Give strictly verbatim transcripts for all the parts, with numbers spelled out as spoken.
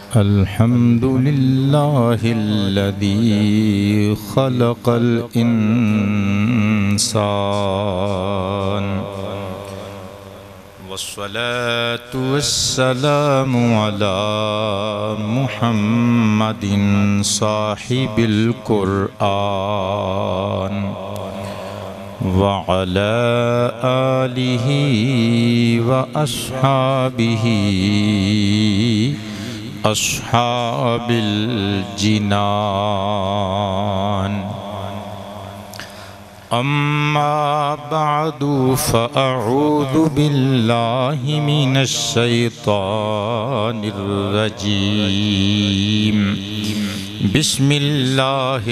الحمد لله الذي خلق الإنسان والصلاة والسلام على محمد صاحب القرآن وعلى آله وأصحابه أصحاب الجنان أما بعد فأعوذ بالله من الشيطان الرجيم بسم الله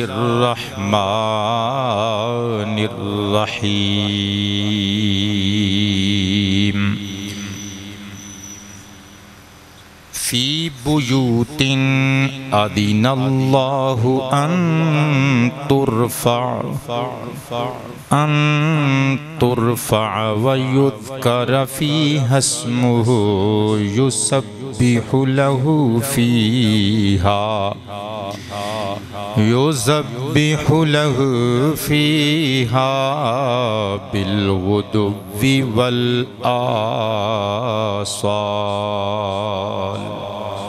الرحمن الرحيم في بيوت أذن الله أن ترفع أن ترفع ويذكر فيها اسمه يسبح له فيها يسبح له فيها بالغدو والآصال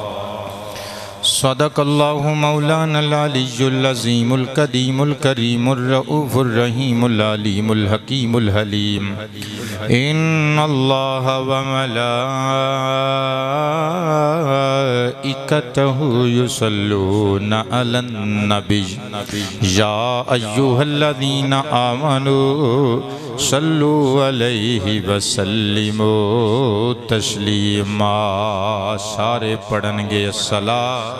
صدق الله مولانا العلي العظيم القديم الكريم الرؤوف الرحيم العليم الحكيم الحليم إن الله وملائكته يصلون على النبي يا أيها الذين آمنوا صلوا عليه وسلموا تسليما سارے پڑھن گے الصلاة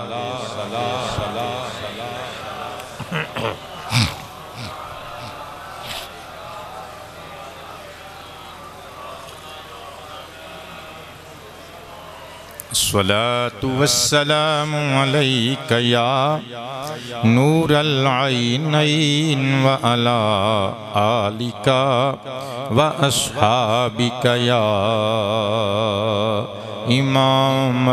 الصلاة والسلام عليك يا نور العينين وعلى آلك وأصحابك يا إمام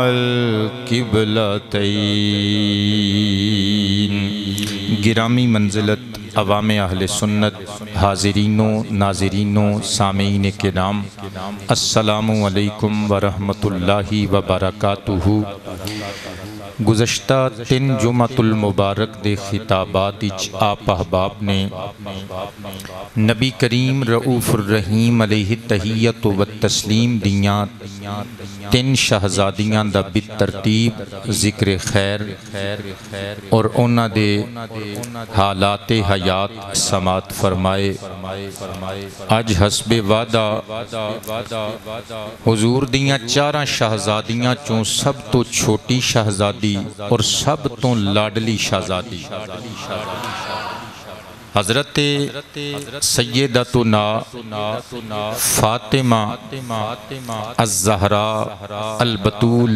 القبلتين گرامی منزلت عوام اہل سنت حاضرینوں ناظرینوں سامعین کرام السلام علیکم ورحمۃ اللہ وبرکاتہ گزشتہ تین جمعۃ المبارک دے خطابات اچ آپ احباب نے نبی کریم رؤوف الرحیم علیہ تحیت و تسلیم دیاں تین شہزادیاں دا بالترتیب ذکر خیر اور انہاں دے حالات حیات سماعت فرمائے آج حسب وعدہ حضور دیاں چاراں شہزادیاں چوں سب تو چھوٹی شہزادی اور سب تو لاڈلی شہزادی حضرت سیدتنا فاطمہ الزہراء البتول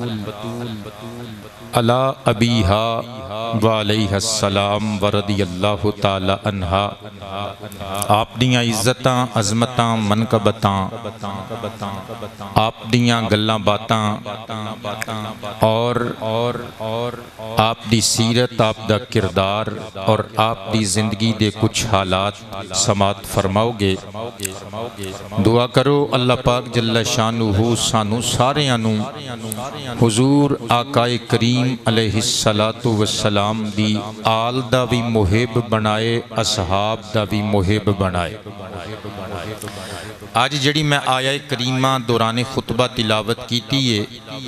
علی ابیہا وعلیہ السلام ورضی اللہ تعالی عنہا آپ دیاں عزتاں عظمتاں منقبتاں آپ دیاں گلاں باتاں اور آپ دی سیرت آپ دا کردار اور آپ دی زندگی دے کچھ حالات سماعت فرماؤ گے دعا کرو اللہ پاک جل شانہ سانو سارے انو حضور آقا کریم علیہ السلام دی آل دا بھی محب بنائے اصحاب دا بھی محب بنائے آج جڑی میں آیہ کریمہ دوران خطبہ تلاوت کیتی ہے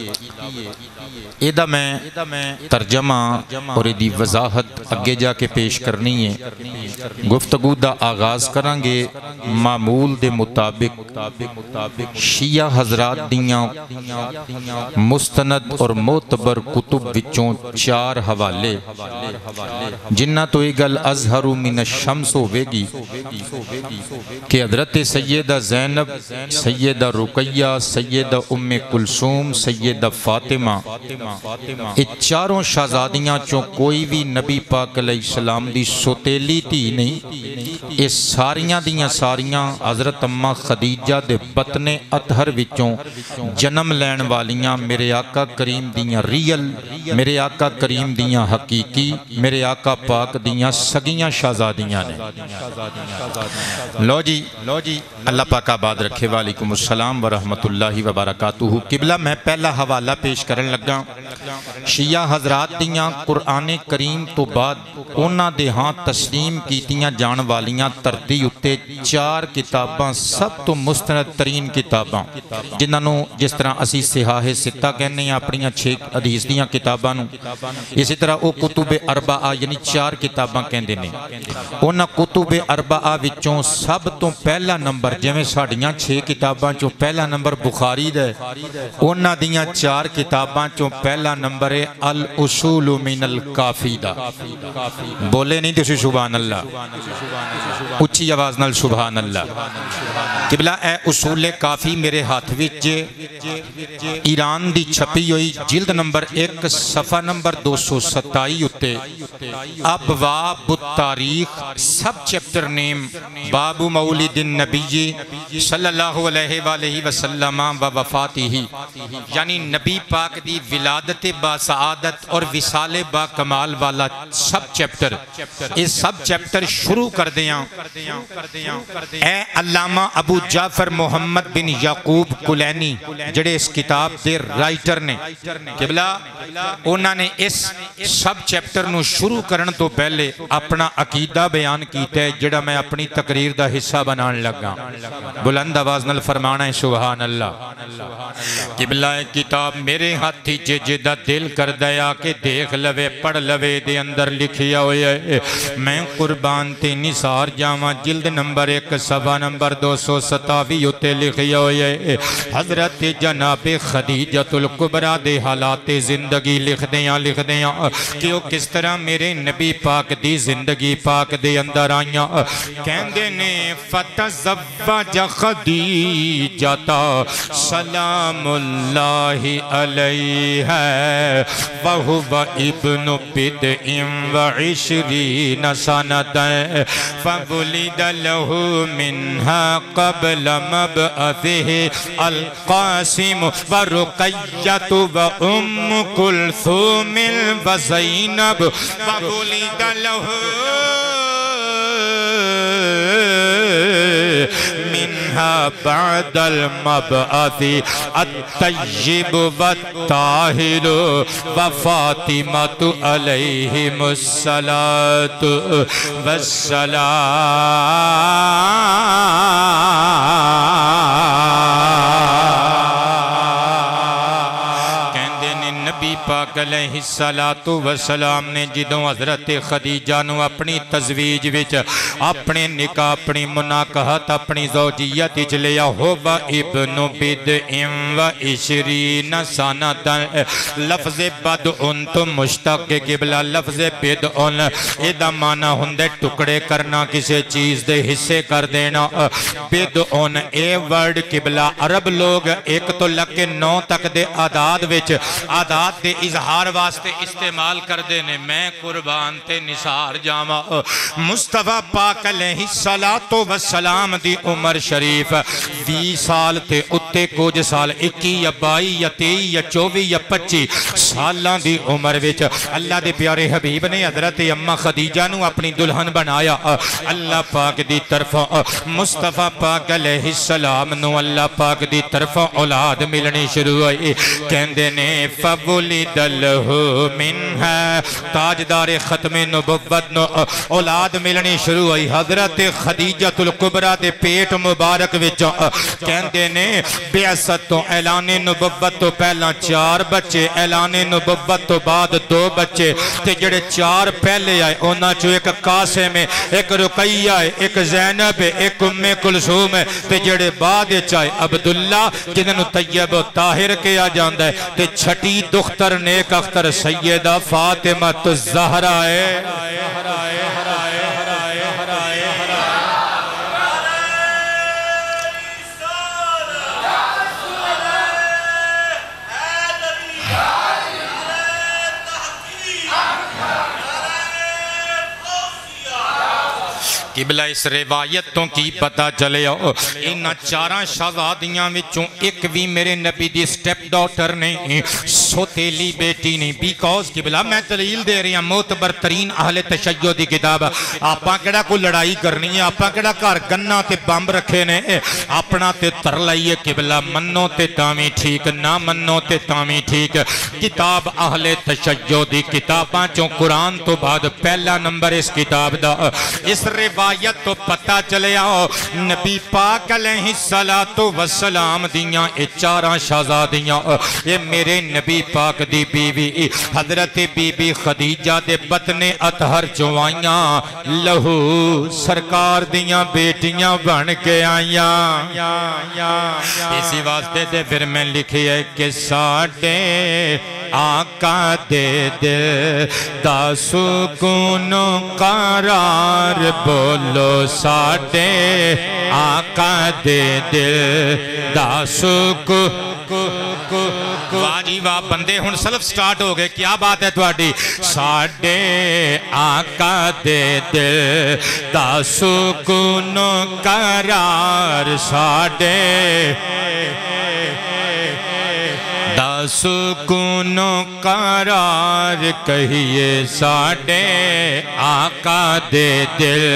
ایدہ میں ترجمہ اور ایدی وضاحت اگے جا کے پیش کرنی ہے گفتگو دا آغاز کرانگے معمول دے مطابق شیعہ حضرات دیاں مستند اور معتبر کتب وچوں چار حوالے جنہ تو ایگل ازہر من الشمس ہوئے گی کہ حضرت سیدہ زینب، سیدہ رقیہ، سیدہ ام کلثوم، سیدہ فاطمہ، یہ چاروں شہزادیاں چوں کوئی بھی نبی پاک علیہ السلام دی سوتیلی تھی نہیں، یہ ساریاں دیاں ساریاں حضرت اماں خدیجہ دے بطن اطہر وچوں جنم لین والیاں میرے آقا کریم دیاں ریل، میرے آقا کریم دیاں حقیقی، میرے آقا پاک دیاں سگیاں شہزادیاں نے۔ لو جی لو جی اللہ پاک آباد رکھے، وعلیکم السلام ورحمت اللہ وبرکاتہ۔ قبلہ میں پہلا حوالہ پیش کرن لگا، شیعہ حضرات دیاں قرآن کریم تو بعد اونا دے ہاں تسلیم کیتیاں جان والیاں ترتی اتے چار کتاباں سب تو مستند ترین کتاباں، جنہوں جس طرح اسی صحاح ستہ کہنے ہیں اپنیاں چھ حدیث دیاں کتاباں نو، اسی طرح او کتب اربعہ یعنی چار کتاباں کہندے نے۔ اونا کتب اربعہ وچوں سب تو پہلا نمبر جویں ساڈیاں چھ کتاباں چوں پہلا نمبر بخاری دا ہے، اونا دیاں چار کتاباں چوں پہلا نمبر ہے الاصول من الکافی دا۔ بولے نہیں تسی سبحان اللہ، اچھی آواز نال سبحان اللہ۔ قبلہ اے اصول کافی میرے ہاتھ وچ ایران دی چھپی ہوئی جلد نمبر ایک صفحہ نمبر دو سو ستائی اتے ابواب التاریخ سب چیپٹر نیم باب مولد النبی صلی اللہ علیہ وآلہ وسلم و وفاتہ، یعنی نبی پاک دی ولادت با سعادت اور وصال با کمال والا سب چیپٹر، اس سب چیپٹر شروع کر دیاں اے علامہ ابو جعفر محمد بن یعقوب کلینی جڑے اس کتاب دے رائٹر نے۔ قبلہ انہوں نے اس سب چیپٹر نو شروع کرن تو پہلے اپنا عقیدہ بیان کیتا ہے جڑا میں اپنی تقریر دا حصہ بنان لگا، بلند آواز نال فرمانا ہے سبحان اللہ۔ قبلہ کتاب میرے ہاتھی جے جدہ دل کر دیا کہ دیکھ لوے پڑھ لوے دے اندر لکھیا ہویا ہے، میں قربان تے نثار جاواں جلد نمبر ایک صفحہ نمبر دو سو ستاوی اتے لکھیا ہویا ہے، حضرت جناب خدیجۃ الکبریٰ دے حالات زندگی لکھ دیاں لکھ دیاں کہ وہ کس طرح میرے نبی پاک دی زندگی پاک دے اندر آئیاں۔ کہندے نے فتزوج خدیجۃ سلام اللہ علیہ وہو ابن بدء وعشرین سنۃ فولد لہ منہا قبل مبعثہ القاسم ورقیۃ وام کلثوم وزینب فولد لہ منها بعد المبعث الطیب والطاہر وفاطمة علیہم الصلاة والسلام۔ پاک علیہ السلام نے جدوں حضرت خدیجہ نو اپنی تزویج وچ اپنے نکاح اپنی مناکحت اپنی زوجیت وچ لیا ہوا ابن بدء و عشرین سنۃ، لفظ بدء تو مشتق قبلہ لفظ بدء ایدہ معنی ہندے ٹکڑے کرنا کسی چیز دے حصے کر دینا۔ بدء اے ورڈ قبلہ عرب لوگ ایک تو لگ کے نو تک دے آداد وچ آداد دے اظہار واسطے استعمال کر دینے، میں قربان تے نثار جاما۔ مصطفیٰ پاک علیہ السلام دی عمر شریف وی سال تے اتے کچھ سال اکی یا بائی یا تئی یا چوبی یا پچی سالاں دی عمر وچ اللہ دے پیارے حبیب نے حضرت اماں خدیجہ نو اپنی دلہن بنایا۔ اللہ پاک دی طرف مصطفیٰ پاک علیہ السلام نو اللہ پاک دی طرف اولاد ملنی شروع ہوئی، کہندے نے فولد لہ منہا تاجدار ختم نبوت نو اولاد ملنی شروع ہوئی۔ حضرت خدیجۃ الکبریٰ دے پیٹ مبارک وچ کہندے نے بعثت تو اعلان نبوت تو پہلا چار بچے، اعلان نبوت تو بعد دو بچے، تے جڑے چار پہلے آئے اونا چو ایک قاسم ہے، ایک رقیہ ہے، ایک زینب ہے، ایک ام کلثوم ہے، تے جڑے بعد چاہے عبداللہ جنہوں طیب و طاہر کیا جاندہ ہے، تے چھٹی دختر نیک اختر سیدہ فاطمہ الزہرا ہے۔ قبلہ اس روایت تو کی پتا چلے ہو انہ چاراں شہزادیاں وچوں ایک بھی میرے نبی دی سٹیپ ڈاٹر نہیں سوتیلی بیٹی نہیں بیکوز قبلہ میں دلیل دے رہی ہوں معتبر ترین اہل تشیع دی کتاب آپاں کڑا کو لڑائی کرنی ہے آپاں کڑا کار گنہ تے بامب رکھے نے اپنا تے تر لائیے قبلہ منو تے تامی ٹھیک نہ منو تے تامی ٹھیک کتاب اہل تشیع دی کتاباں چوں قرآن تو بعد پہلا نمبر اس کتاب دا اس روایت تو پتہ چلے آؤ نبی پاک علیہ السلام دیاں اے چاراں شہزادیاں یہ میرے نبی پاک دی بیوی حضرت بی بی خدیجہ دے بطن اطہر چوائیاں لہو سرکار دیاں بیٹیاں بن کے آئیاں اسی واسطے دے پھر میں لکھی ہے کہ ساڑھے آقا دے دل دا سکون قرار بولو ساڑھے آقا دے دل دا سکون واجی واہ بندے ہن سلف سٹارٹ ہو گئے کیا بات ہے تواڈی ساڑھے آقا دے دل دا سکون قرار ساڑھے دا سکون قرار کہیے ساڑھے آقا دے دل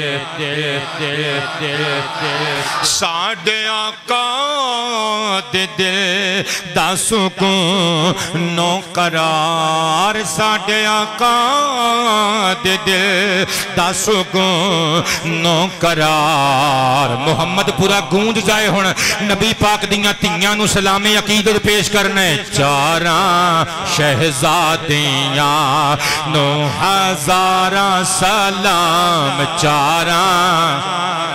ساڑھے آقا دے دل دا سکون قرار ساڑھے آقا دے دل دا سکون قرار محمد پورا گونج جائے ہون نبی پاک دیاں تیاں نو سلام عقیدت پیش کرنے چاراں شہزادیاں نو ہزاراں سلام چاراں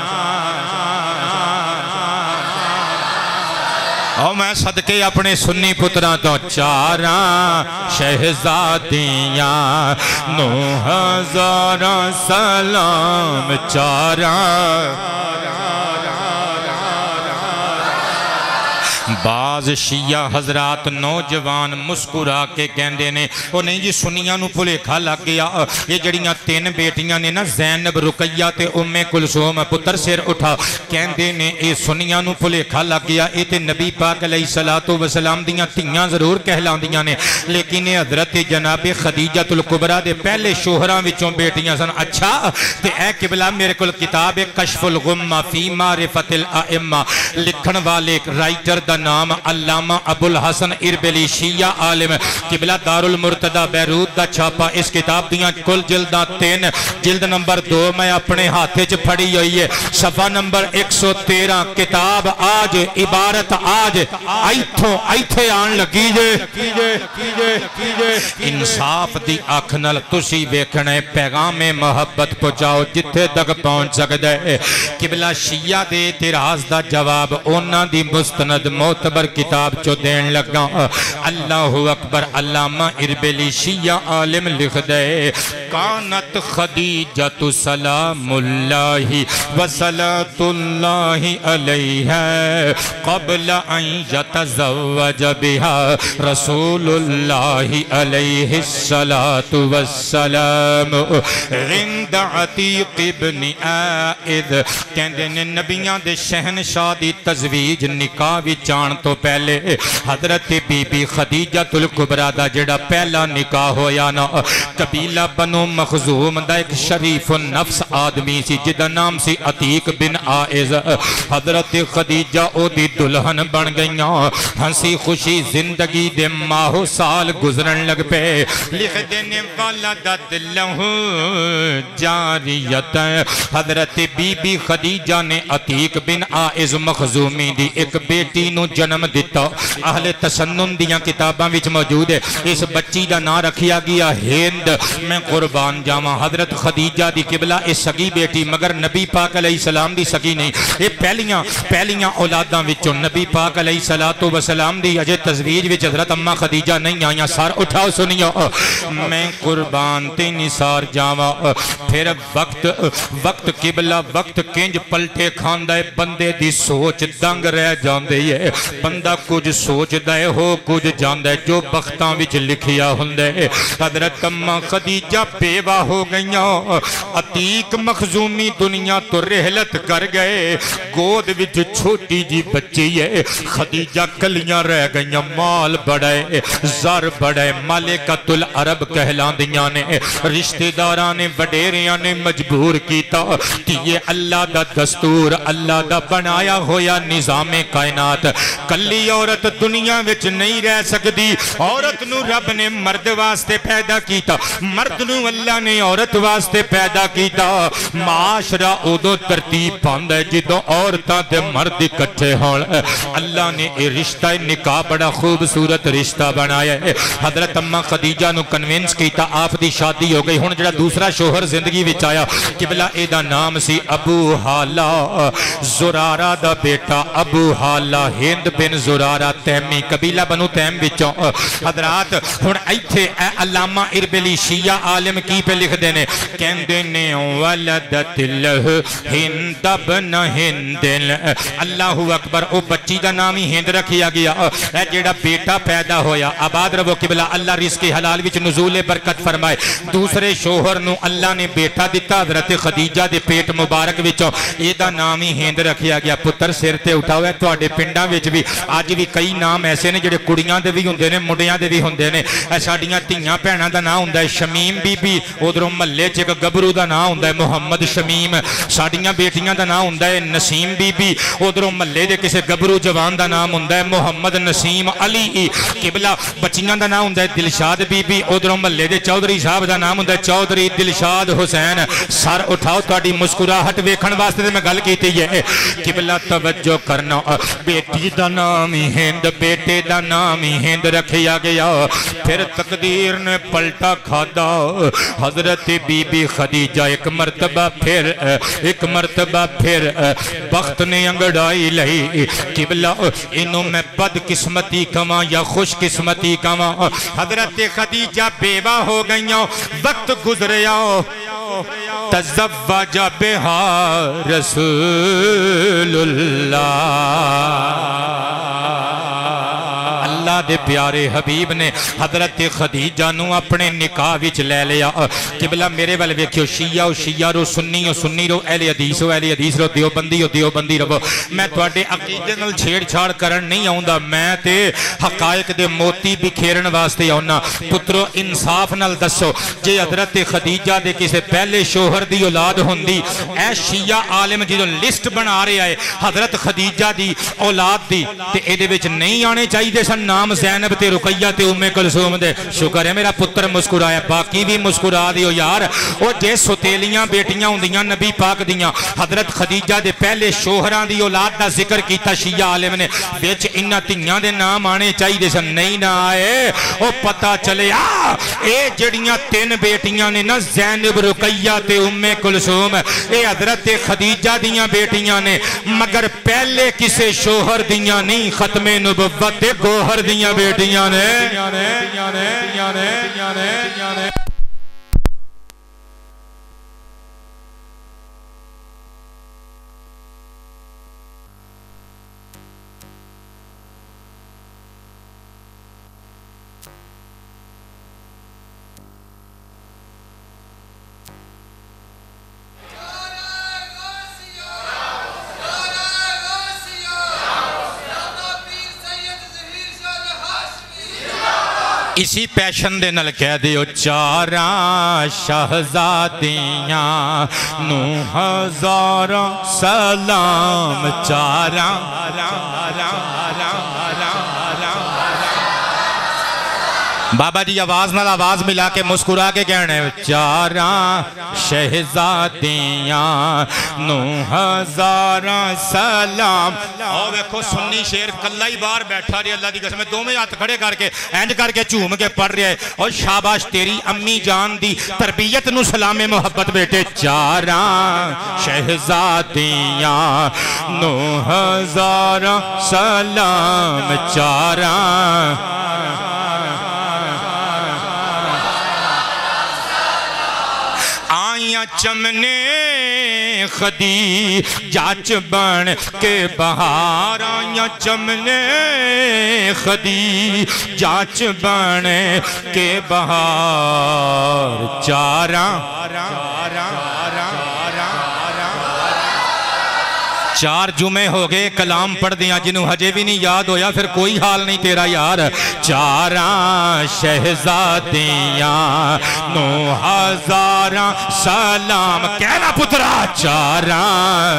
او میں صدقے اپنے سنی پتران تو چاراں شہزادیاں نو ہزاراں سلام چاراں بعض شیعہ حضرات نوجوان مسکرا کے کہندے نے او نہیں جی سنیاں نو پلے کھا لگ گیا یہ جڑیاں تین بیٹیاں نے نا زینب رقیہ تے ام کلثوم پتر سر اٹھا کہندے نے اے سنیاں نو پلے کھا لگ گیا اے تے نبی پاک علیہ السلام دیاں تیاں ضرور کہلاندیاں نے لیکن اے حضرت جناب خدیجہ الکبریٰ دے پہلے شوہراں وچوں بیٹیاں سن اچھا تے اے قبلہ میرے کل کتاب کشف الغمہ فی معرفت الائمہ لکھن والے رائٹر دا نام علامہ ابو الحسن اربلی شیعہ عالم قبلہ دار المرتدہ بیروت دا چھاپا اس کتاب دیاں کل جلدہ تین جلد نمبر دو میں اپنے ہاتھے چ پڑھی ہوئی ہے صفحہ نمبر ایک سو تیرہ کتاب آج عبارت آج آئیتھوں آئیتھے آن لگی جے انصاف دی آکھنل تسی ویکھنے پیغام محبت پہنچاؤ جتھے تک پہنچ سکدے قبلہ شیعہ دے اعتراض دا جواب اونا دی مستند معتبر کتاب چو دین لگا اللہ اکبر علامہ اربلی شیعہ عالم لکھ دے کانت خدیجۃ سلام اللہ وصلاۃ اللہ علیہ قبل ان یتزوج بها رسول اللہ علیہ السلام عند عتیق ابن عائد کہندے نے نبیان دے شہنشاہ دی تزویج نکاح وی جان تو پہلے حضرت بی بی خدیجہ الکبریٰ دا جڑا پہلا نکاح ہویا نا قبیلہ بنو مخزوم دا ایک شریف نفس آدمی سی جدا نام سی عتیق بن عائز حضرت خدیجہ او دی دلہن بن گئیاں ہنسی خوشی زندگی دے ماہو سال گزرن لگ پہ لکھ دینے والا دا دلہو جاریت حضرت بی بی خدیجہ نے عتیق بن عائز مخزومی دی ایک بیٹی نو جنم دیتا اہل تسنن دیاں کتاباں وچ موجود ہے اس بچی دا نام رکھیا گیا ہند میں قربان جاواں حضرت خدیجہ دی قبلہ اس سگی بیٹی مگر نبی پاک علیہ السلام دی سگی نہیں یہ پہلیاں پہلیاں اولاداں وچوں نبی پاک علیہ السلام دی اجے تزویج وچ حضرت اماں خدیجہ نہیں آئیاں سار اٹھاؤ سنیو میں قربان تے نثار جاواں پھر وقت وقت قبلہ وقت کنج پلٹے کھاندا ہے بندے دی سوچ دنگ رہ جاندی ہے بندہ کچھ سوچدا ہے ہو کچھ جاندا ہے جو بختاں وچ لکھیا ہوندا ہے حضرت اماں خدیجہ بیوہ ہو گئیاں عتیق مخزومی دنیا تو رحلت کر گئے گود وچ چھوٹی جی بچی ہے خدیجہ کلیاں رہ گئیاں مال بڑھائے زر بڑھائے مالکۃ العرب کہلاندیاں نے رشتہ داراں نے وڈیریاں نے مجبور کیتا کہ یہ اللہ دا دستور اللہ دا بنایا ہویا نظام کائنات کلی عورت دنیا وچ نہیں رہ سکتی عورت نو رب نے مرد واسطے پیدا کیتا مرد نو اللہ نے عورت واسطے پیدا کیتا معاشرہ ادو ترتیب پاندا ہے جدوں عورتاں تے مرد اکٹھے ہون اللہ نے یہ رشتہ نکاح بڑا خوبصورت رشتہ بنایا ہے حضرت اماں خدیجہ نو کنونس کیتا آپ دی شادی ہو گئی ہن جڑا دوسرا شوہر زندگی وچ آیا قبلہ اے دا نام سی ابو حالہ زرارہ دا بیٹا ابو حالہ ہند بن زرارہ تیمی قبیلہ بنو تیم وچوں حضرات ہن ایتھے اے علامہ اربلی شیعہ عالم کی پہ لکھ دینے کہندے نے ولدت لہ ہند بن ہندل اللہ اکبر او بچی دا نامی ہند رکھیا گیا اے جیڑا بیٹا پیدا ہویا آباد رہو قبلہ اللہ رزق حلال وچ نزول برکت فرمائے دوسرے شوہر نو اللہ نے بیٹا دیتا حضرت خدیجہ دے پیٹ مبارک وچوں اے دا نامی ہند رکھیا گیا پتر سر تے اٹھا ہوئے تواڈے پنڈاں وچ بھی اج بھی کئی نام ایسے نے جڑے کڑیاں دے بھی ہوندے نے منڈیاں دے بھی ہوندے نے اے ساڈیاں دھیاں بھیناں دا نام ہوندا ہے شمیم بی بی ادھروں محلے چ ایک گبرو دا نام ہوندا ہے محمد شمیم ساڈیاں بیٹیاں دا نام ہوندا ہے نسیم بی بی ادھروں محلے دے کسے گبرو جوان دا نام ہوندا ہے محمد نسیم علی قبلہ بچیاں دا نام ہوندا ہے دلشاد بی بی ادھروں محلے دے چودھری صاحب دا نام ہوندا ہے چودھری دلشاد حسین سر اٹھاؤ تہاڈی مسکراہٹ ویکھن واسطے تے میں گل کیتی ہے قبلہ توجہ کرنا بیٹی دا نام ہند بیٹے دا نام ہند رکھیا گیا پھر تقدیر نے پلٹا کھادا حضرت بی بی خدیجہ ایک مرتبہ پھر ایک مرتبہ پھر بخت نے انگڑائی لئی قبلہ انہوں میں بد قسمتی کما یا خوش قسمتی کما حضرت خدیجہ بیوہ ہو گئیاں وقت گزریا تزوج بہا رسول اللہ اللہ دے پیارے حبیب نے حضرت خدیجہ نو اپنے نکاح وچ لے لیا قبلہ میرے والے ویکھیو شیعہ و شیعہ رو سنی و سنی رو اہل حدیث و اہل حدیث رو دیوبندی و دیوبندی رو میں تواڈے عقیدے نال چھیڑ چھاڑ کرن نہیں آوندا میں تے حقائق دے موتی بکھیرن واسطے آونا پترو انصاف نال دسو جے حضرت خدیجہ دے کسے پہلے شوہر دی اولاد ہوندی اے شیعہ عالم جدوں لسٹ بنا رہا ہے حضرت خدیجہ دی اولاد دی تے اے دے وچ نہیں آنے چاہیے سن نام زینب تے رقیہ تے ام کلثوم دے شکر ہے میرا پتر مسکرایا باقی بھی مسکرا دیو یار او جے ستیلیاں بیٹیاں ہوندیاں نبی پاک دیاں حضرت خدیجہ دے پہلے شوہراں دی اولاد دا ذکر کیتا شیعہ عالم نے وچ انہاں تیاں دے نام آنے چاہیے سن نہیں نہ آئے او پتہ چلے آ اے جڑیاں تین بیٹیاں نے نا زینب رقیہ تے ام کلثوم اے حضرت خدیجہ دیاں بیٹیاں نے مگر پہلے کسے شوہر دیاں نہیں ختم نبوت گوہر دیاں بیٹیاں نے اسی پیشن دے نل کہہ دیو چاراں شہزادیاں نو ہزاراں سلام چاراں بابا جی آواز نال آواز ملا کے مسکرا کے کہنے چاراں شہزادیاں نو ہزاراں سلام اور دیکھو سنی شیر کلہ ہی بار بیٹھا رہی اللہ دی قسم دو میں ہاتھ کھڑے کر کے اینڈ کر کے چوم کے پڑھ رہے اور شاباش تیری امی جان دی تربیت نو سلام محبت بیٹے چاراں شہزادیاں نو ہزاراں سلام چاراں چمنے خدی جاچ بن کے بہار آیا چمنے خدی جاچ بن کے بہار چاراں چار جمعے ہو گئے کلام پڑھ دیا جنہوں ہجے بھی نہیں یاد ہویا پھر کوئی حال نہیں تیرا یار چاراں شہزادیاں نو ہزاراں سلام کہنا پترا چاراں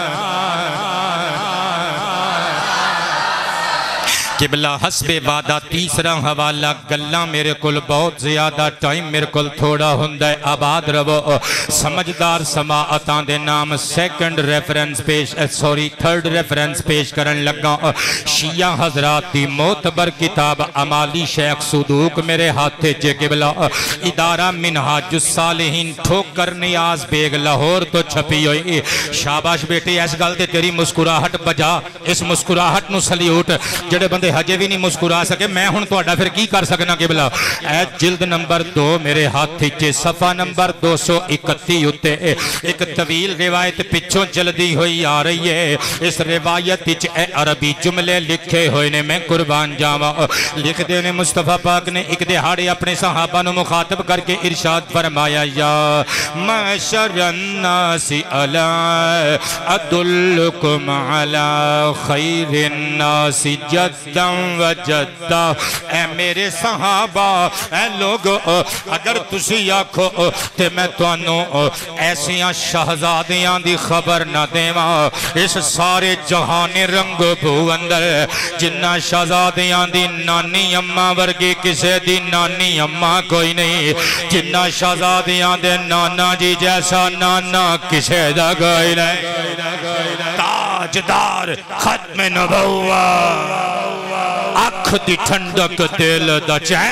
قبلہ حسب وعدہ تیسرا حوالہ گلہ میرے کل بہت زیادہ ٹائم میرے کل تھوڑا ہندہ آباد رو سمجھدار سماعتاں دے نام سیکنڈ ریفرنس پیش سوری تھرڈ ریفرنس پیش کرن لگا شیعہ حضرات دی معتبر کتاب عمالی شیخ صدوق میرے ہاتھے چے قبلہ ادارہ منہاج الصالحین ٹھوکر نیاز بیگ لاہور تو چھپی ہوئی شاباش بیٹی ایس گل دے تیری مسکراہٹ بجا اس مسکراہٹ نو سلیوٹ جڑے بندے ہجے بھی نہیں مسکرا سکے میں ہن تو اڈا پھر کی کر سکنا قبلہ اے جلد نمبر دو میرے ہاتھ چے صفحہ نمبر دو سو اکتی ہوتے ایک طویل روایت پچھوں جلدی ہوئی آ رہی ہے اس روایت چے اے عربی جملے لکھے ہوئے نے میں قربان جاوا لکھ دینے مصطفیٰ پاک نے ایک دہاڑے اپنے صحابہ نو مخاطب کر کے ارشاد فرمایا یا معشر الناس الا ادلکم علی خیر الناس جد و جدہ اے میرے صحابہ اے لوگو اگر تسی آکھو تے میں توانو ایسیاں شہزادیاں دی خبر نہ دیواں اس سارے جہان رنگ بھو اندر جنہ شہزادیاں دی نانی اممہ ورگی کسے دی نانی اممہ کوئی نہیں جنہ شہزادیاں دے نانا جی جیسا نانا کسے دا کوئی نہیں تاجدار ختم نبوہ اکھ دی ٹھنڈک دل دا چین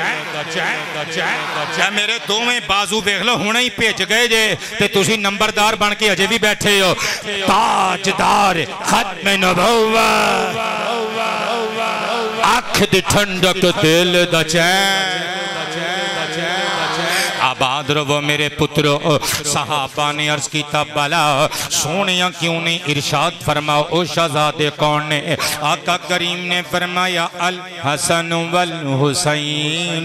میرے دو میں بازو بیخ لو ہونا ہی پیچ گئے جے تے تُسی نمبردار بن کے اجے بھی بیٹھے ہو تاجدار ختم نبوہ اکھ دی ٹھنڈک دل دا چین آباد رو میرے پترو صحابہ نے عرض کی تبالا سونیاں کیوں نہیں ارشاد فرماؤ او شہزادے کون نے آقا کریم نے فرمایا الحسن والحسین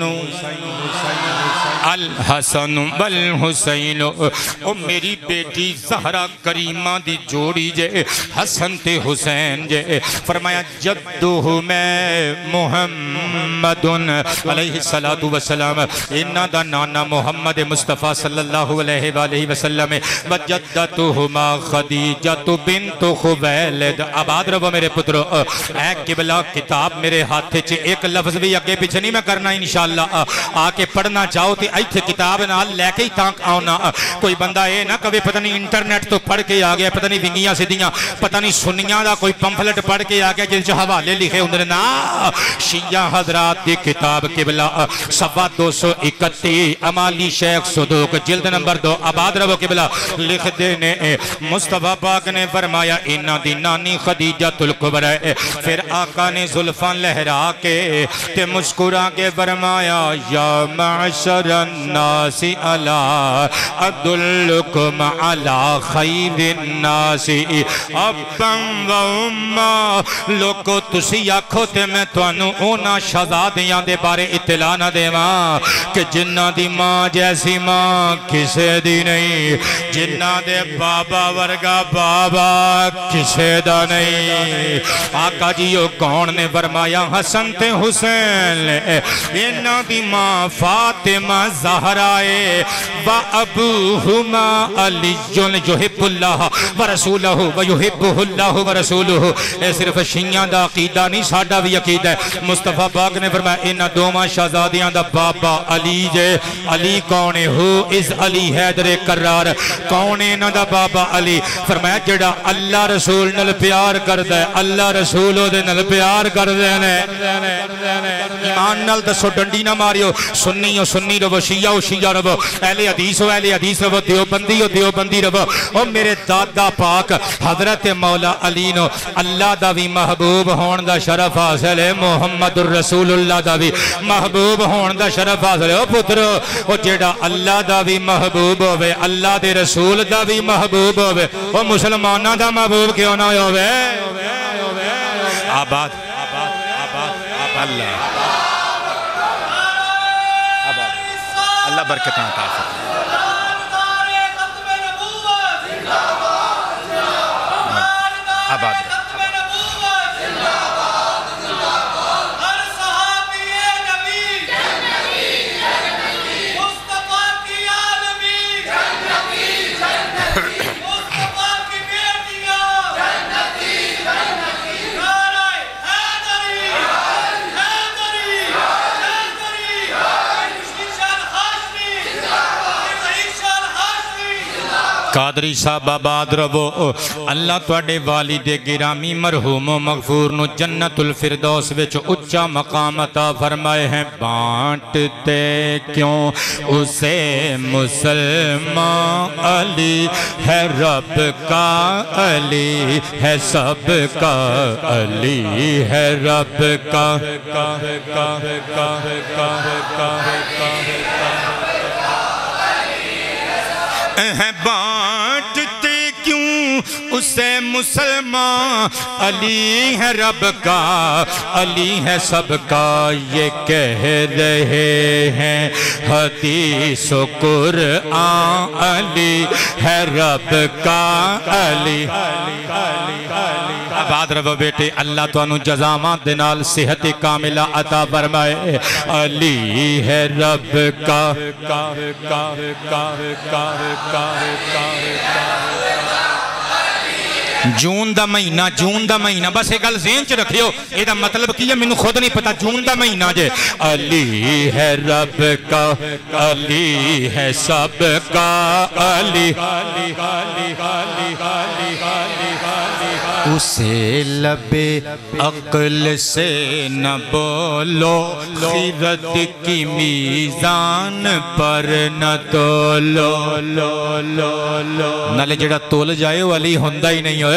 الحسن والحسین او میری بیٹی زہرہ کریمہ دی جوڑی جے حسن تے حسین جے فرمایا جدو میں محمد علیہ السلام انہ دا نانا محمد مصطفیٰ صلی اللہ علیہ وآلہ وسلم وجدتہما خدیجت بنت خویلد آباد رہو میرے پترو اے قبلہ کتاب میرے ہاتھ چھے ایک لفظ بھی اگے پیچھے نہیں میں کرنا انشاءاللہ آکے پڑھنا چاہو تے ایتھے کتاب نال لے کے ہی تانک آونا کوئی بندہ اے نہ کبھی پتہ نہیں انٹرنیٹ تو پڑھ کے آگیا پتہ نہیں ونگیاں سدیاں پتہ نہیں سنیاں دا کوئی پمفلٹ پڑھ کے آگیا جن سے حوالے لکھے اندر نا شیعہ حضرات دی کتاب قبلہ صفحہ دو سو اکتی عمالی شیخ صدوق جلد نمبر دو آباد رہو قبلہ لکھ دینے مصطفیٰ پاک نے فرمایا انہ دی نانی خدیجۃ الکبری پھر آقا نے زلفان لہرا کے تے مسکرا کے فرمایا یا معشر الناس الا ادلکم علی خیر الناس ابا و اما لوگو تسی آکھو تے میں توانو اونا شہزادیاں دے بارے اطلاع نہ دے ماں کہ جنہ دی ماں جیسی ماں کسے دی نہیں جنہ دے بابا ورگا بابا کسے دا نہیں آقا جیو کون نے فرمایا حسن تے حسین انہ دی ماں فاطمہ زہرائے و ابوہما علی یحب اللہ و رسولہ و یحبہ اللہ و رسولہ اے صرف شیعہ دا عقیدہ نہیں ساڑھا بھی عقیدہ ہے مصطفیٰ پاک نے فرمایا انہ دوما شہزادیاں دا بابا علی جے علی کونے ہو اس علی حیدر کرار کونے نہ دا بابا علی فرمایا جڑا اللہ رسول نل پیار کر دے اللہ رسولو دے نل پیار کر دے ایمان نل دسو ڈنڈی نہ ماریو سنی ہو سنی رو شیعہ ہو شیعہ رو اہل حدیث ہو اہل حدیث رو دیوبندی ہو دیوبندی رو او میرے دادا پاک حضرت مولا علی نو اللہ دا بھی محبوب ہون دا شرف حاصل ہے محمد الرسول اللہ دا بھی محبوب ہون دا شرف حاصل ہے او پترو او جیڑا اللہ دا بھی محبوب ہوئے اللہ دے رسول دا بھی محبوب ہوئے وہ مسلمانہ دا محبوب کیوں نہ ہوئے آباد اللہ اللہ برکتاں عطا فرمائے آباد قادری صاحب آباد رہو اللہ تواڈے والد گرامی مرحوم و مغفور نو جنت الفردوس وچ اچا مقام عطا فرمائے ہیں بانٹتے کیوں اسے مسلمان علی ہے رب کا علی ہے سب کا علی ہے رب کا ہے بانٹتے کیوں اسے مسلمان علی ہے رب کا علی ہے سب کا یہ کہہ رہے ہیں حدیث و قرآن علی ہے رب کا علی آباد رہو بیٹے اللہ تو انہوں جزامات دنال صحت کاملہ عطا فرمائے علی ہے رب کا جون دا مہینہ جون دا مہینہ بس ایک گل ذہن چ رکھیو یہ دا مطلب کی ہے میں خود نہیں پتا جون دا مہینہ جے علی ہے رب کا علی ہے سب کا علی اسے لبے عقل سے نہ بولو خیرت کی میزان پر نہ تولو نالے جڑا تول جائے وہ علی ہوندہ ہی نہیں ہوئے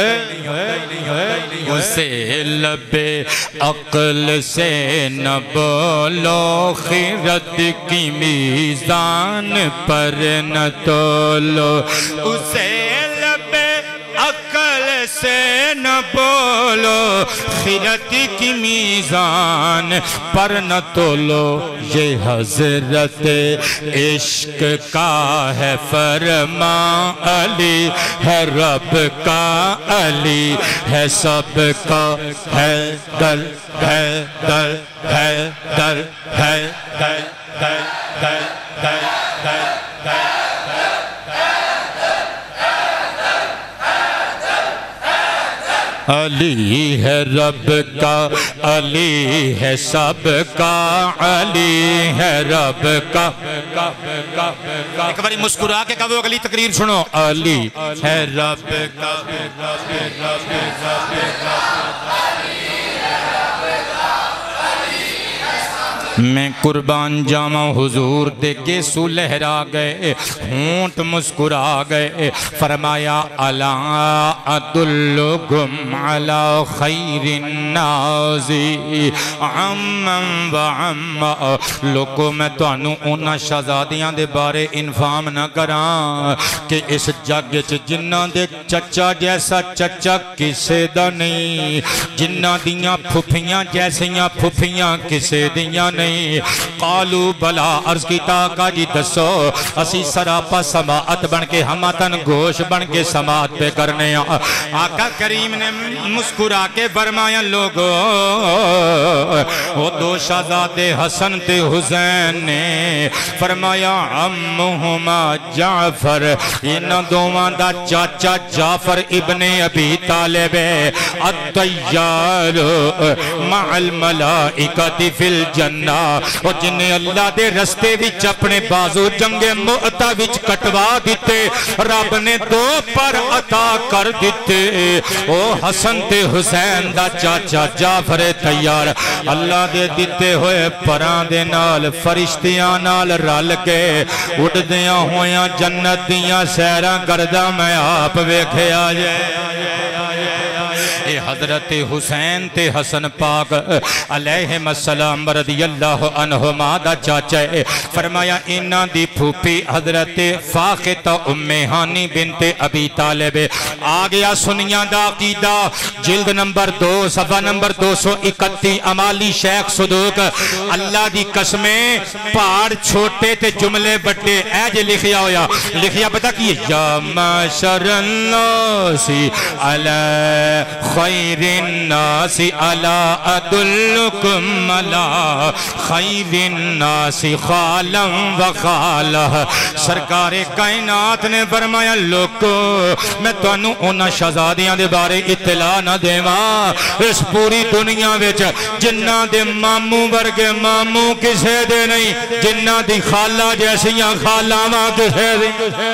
اسے لبے عقل سے نہ بولو خیرت کی میزان پر نہ تولو اسے لبے عقل سے نہ بولو خیرت کی میزان پر نہ تولو یہ حضرت عشق کا ہے فرمان علی ہے رب کا علی ہے سب کا ہے در ہے در ہے در ہے در در در در در علی ہے رب کا علی ہے سب کا علی ہے رب کا ایک باری مسکرا کے کہو اگلی تقریر سنو علی ہے رب کا میں قربان جامع حضور دیکھے سو لہرا گئے ہونٹ مسکرا گئے فرمایا الا ادلکم علی خیر الناس عمم و عمم لوگوں میں تو انہوں انہاں شہزادیاں دے بارے انفام نہ کراں کہ اس جگ جنہ دے چچا جیسا چچا کسے دا نہیں جنہ دیاں پھپیاں جیسیاں پھپیاں کسے دیاں نہیں قالو بلا عرض کی تاقا جی دسو اسی سراپا سماعت بن کے ہماتن گوش بن کے سماعت پہ کرنے آقا کریم نے مسکرا کے فرمایا لوگو وہ دو شہزاد حسن تے حسین نے فرمایا عمہما جعفر ان دومان دا چاچا جعفر ابن ابی طالب الطیار مع الملائکت فی الجنہ اور جنہیں اللہ دے رستے وچ اپنے بازو جنگ مؤتہ وچ کٹوا دیتے رب نے دو پر عطا کر دیتے او حسن تے حسین دا چاچا جعفر تیار اللہ دے دیتے ہوئے پران دے نال فرشتیاں نال رل کے اٹھ دیاں ہویاں جنت دیاں سیرہ کردہ میں آپ ویکھے آجے اے حضرت حسین تے حسن پاک علیہم السلام رضی اللہ عنہما دا چاچا ہے فرمایا انہاں دی پھوپھی حضرت فاختہ ام ہانی بنت ابی طالب آ گیا سنیاں دا عقیدہ جلد نمبر دو صفحہ نمبر دو سو اکتی امالی شیخ صدوق اللہ دی قسمیں پہاڑ چھوٹے تے جملے بڑے اے جے لکھیا ہویا لکھیا پتا کی یا معشر الناس علی خیر الناس علی ادلکم علی خیر الناس خالا و خالہ سرکار کائنات نے فرمایا لوگو میں تو انہوں انہا شہزادیاں دے بارے اطلاع نہ دے ماں اس پوری دنیا ویچ جنہ دے ماموں ورگے ماموں کسے دے نہیں جنہ دی خالہ جیسیاں خالہ ماں کسے دے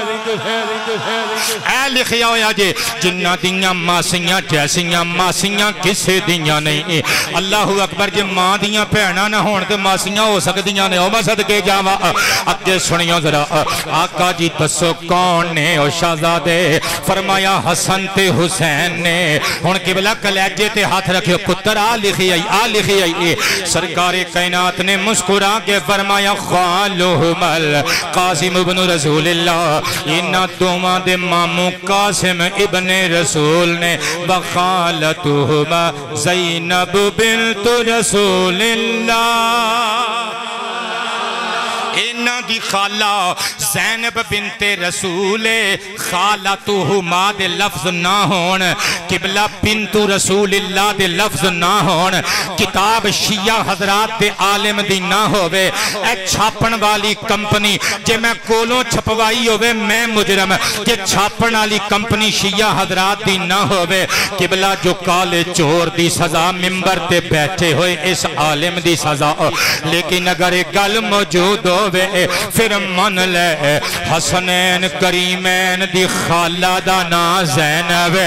اے لکھیا ہویا جے جنہ دیاں ماسیاں جیسیاں ماسیاں کسے دیاں نہیں اللہ اکبر جے ماں دیاں پہنا نہ ہون تے ماسیاں ہو سکدیاں نے او میں صدقے جاوا اگے سنیوں ذرا آقا جی دسو کون نے او شہزادے فرمایا حسن تے حسین نے ہن قبلہ کلیجے تے ہاتھ رکھے پتر آ لکھی آئی آ لکھی آئی سرکار کائنات نے مسکرا کے فرمایا خالہم قاسم ابن رسول اللہ انہا دوما دے ماموں قاسم ابن رسول نے وخالتہم زینب بنت رسول اللہ انہا دی خالہ زینب بنت رسول خالتہما دے لفظ نہ ہون قبلہ بنت رسول اللہ دے لفظ نہ ہون کتاب شیعہ حضرات دے عالم دی نہ ہوئے اے چھاپن والی کمپنی جے میں کولوں چھپوائی ہوئے میں مجرم کہ چھاپن والی کمپنی شیعہ حضرات دی نہ ہوئے قبلہ جو کالے چور دی سزا ممبر تے بیٹھے ہوئے اس عالم دی سزا لیکن اگر ایک گل موجود ہو پھر من لے حسنین کریمین دی خالہ دا نا زینب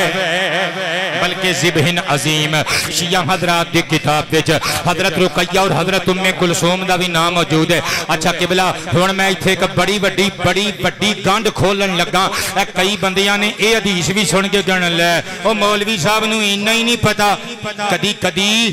بلکہ ذبحن عظیم شیعہ حضرات دی کتاب وچ حضرت رقیہ اور حضرت ام کلثوم دا بھی نام موجود ہے اچھا قبلہ ہن میں ایتھے ایک بڑی بڑی بڑی بڑی گانڈ کھولن لگا اے کئی بندیاں نے اے حدیث بھی سن کے گن لے او مولوی صاحب نو انہا ہی نہیں پتا کدی کدی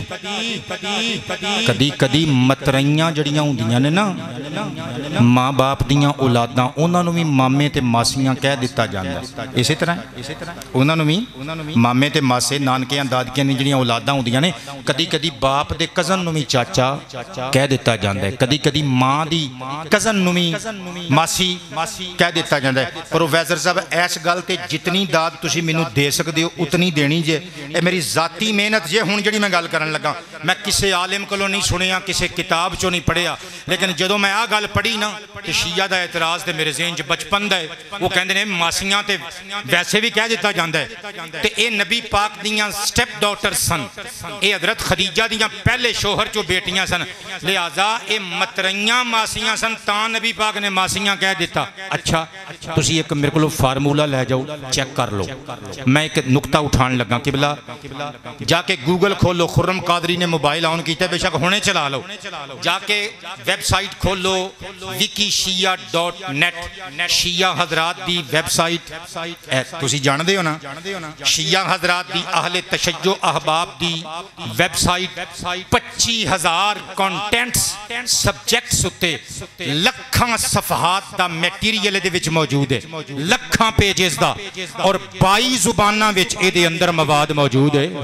کدی کدی مترائیاں جڑیاں ہوندیاں نے نا ماں باپ دیاں اولاداں انہاں نو بھی مامے تے ماسیاں کہہ دیتا جاندا اسی طرح انہاں نو بھی مامے تے ماسے نانکیاں دادکیاں نے جڑیاں اولاداں ہوندیاں نے کدی کدی باپ دے کزن نو بھی چاچا کہہ دیتا جاندا ہے کدی کدی ماں دی کزن نو بھی ماسی کہہ دیتا جاندا ہے پروفیسر صاحب ایس گل تے جتنی داد تسی مینوں دے سکدے ہو اتنی دینی جے اے میری ذاتی محنت جے ہن جڑی میں گل کرن لگا میں کسے عالم کولوں نہیں سنیا کسے کتاب چوں نہیں پڑھیا لیکن جدوں میں آ گل پڑھی نا تے شیعہ دا اعتراض تے میرے ذہن چ بچپن دا ہے وہ کہندے نے ماسیاں تے ویسے بھی کہہ دیتا جاندا ہے تے اے نبی پاک دیاں سٹیپ ڈاٹر سن اے حضرت خدیجہ دیاں پہلے شوہر چو بیٹیاں سن لہذا اے مترائیاں ماسیاں سن تاں نبی پاک نے ماسیاں کہہ دیتا اچھا تسی ایک میرے کو فارمولہ لے جاؤ چیک کر لو میں ایک نقطہ اٹھان لگا قبلہ جا کے گوگل کھولو خرم قادری نے موبائل آن کیتا ہے بے شک ہونے چلا لو جا کے ویب سائٹ کھولو وکی شیعہ ڈاٹ نیٹ شیعہ حضرات دی ویب سائٹ تسی جان دے ہو نا شیعہ حضرات دی اہل تشیع احباب دی ویب سائٹ پچی ہزار کانٹینٹس سبجیکٹس ہوتے لکھاں صفحات دا میٹیریل دے وچ موجود ہے لکھاں پیجز دا اور بائی زبانہ وچ اے دے اندر مواد موجود ہے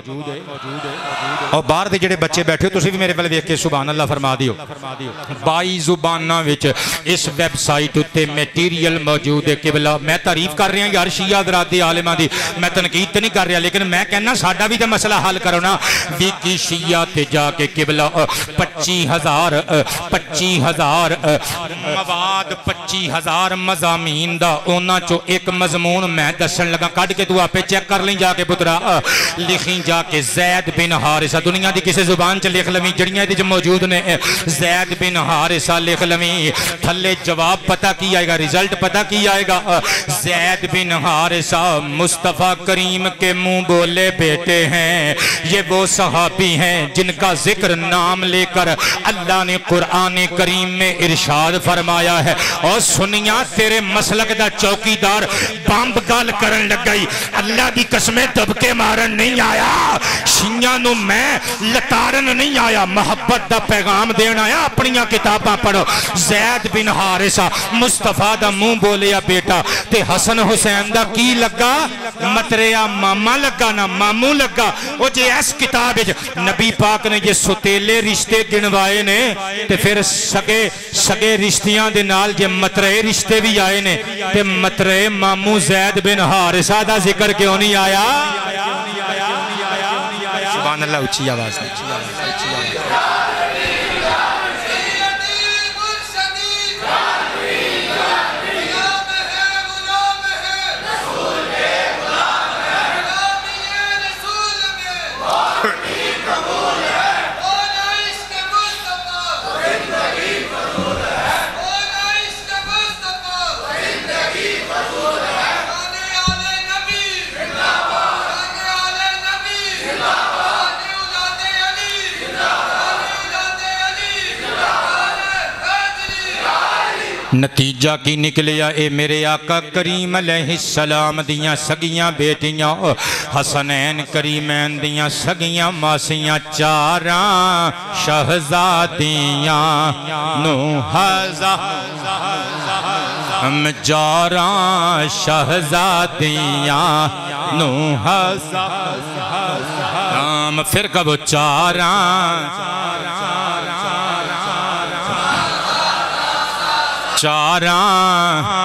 اور باہر دے جڑے بچے بیٹھے ہو تسی بھی میرے پہلے دیکھ کے سبحان اللہ فرما دیو بائی زبانہ وچ اس ویب سائٹ اتے میٹیریل موجود ہے قبلہ میں تعریف کر رہے ہیں یار شیعہ حضرات دی عالمہ دی میں تنقید نہیں کر رہا لیکن میں کہنا ساڈا بھی تے مسئلہ حل کرو نا وکی شیعہ تے جا کے قبلہ پچی ہزار پچی ہزار مواد پچی ہزار مضامین دا اونا چو ایک مضمون میں دسن لگا کٹ کے تو آپے چیک کر لیں جا کے پترا لکھیں جا کے زید بن حارثہ دنیا دی کسے زبان چ لکھ لویں جڑیاں دی موجود نے زید بن حارثہ لکھ لویں تھلے جواب پتا کی آئے گا ریزلٹ پتا کی آئے گا زید بن حارثہ مصطفیٰ کریم کے منہ بولے بیٹے ہیں یہ وہ صحابی ہیں جن کا ذکر نام لے کر اللہ نے قرآن کریم میں ارشاد فرمایا ہے اور سنیا تیرے مسلک دا چوکیدار بامب گال کرن لگ گئی اللہ دی قسمیں دبکے مارن نہیں آیا شیعہ نو میں لتارن نہیں آیا محبت دا پیغام دینا آیا اپنیاں کتاباں پڑھو زید بن حارثہ مصطفیٰ دا منہ بولیا بیٹا تے حسن حسین دا کی لگا متریا ماما لگا نا مامو لگا وہ جے ایس کتاب نبی پاک نے یہ ستیلے رشتے گنوائے نے تے پھر سگے سگے رشتیاں دے نال جے مترے رشتے بھی آئے نے تے مترے مامو زید بن حارثہ دا ذکر کیوں نہیں آیا سبحان اللہ اچھی آواز نتیجہ کی نکلیا اے میرے آقا کریم علیہ السلام دیاں سگیاں بیٹیاں حسنین کریمین دیاں سگیاں ماسیاں چاراں شہزادیاں نو ہم جاراں شہزادیاں نو ہم پھر کب چاراں چاراں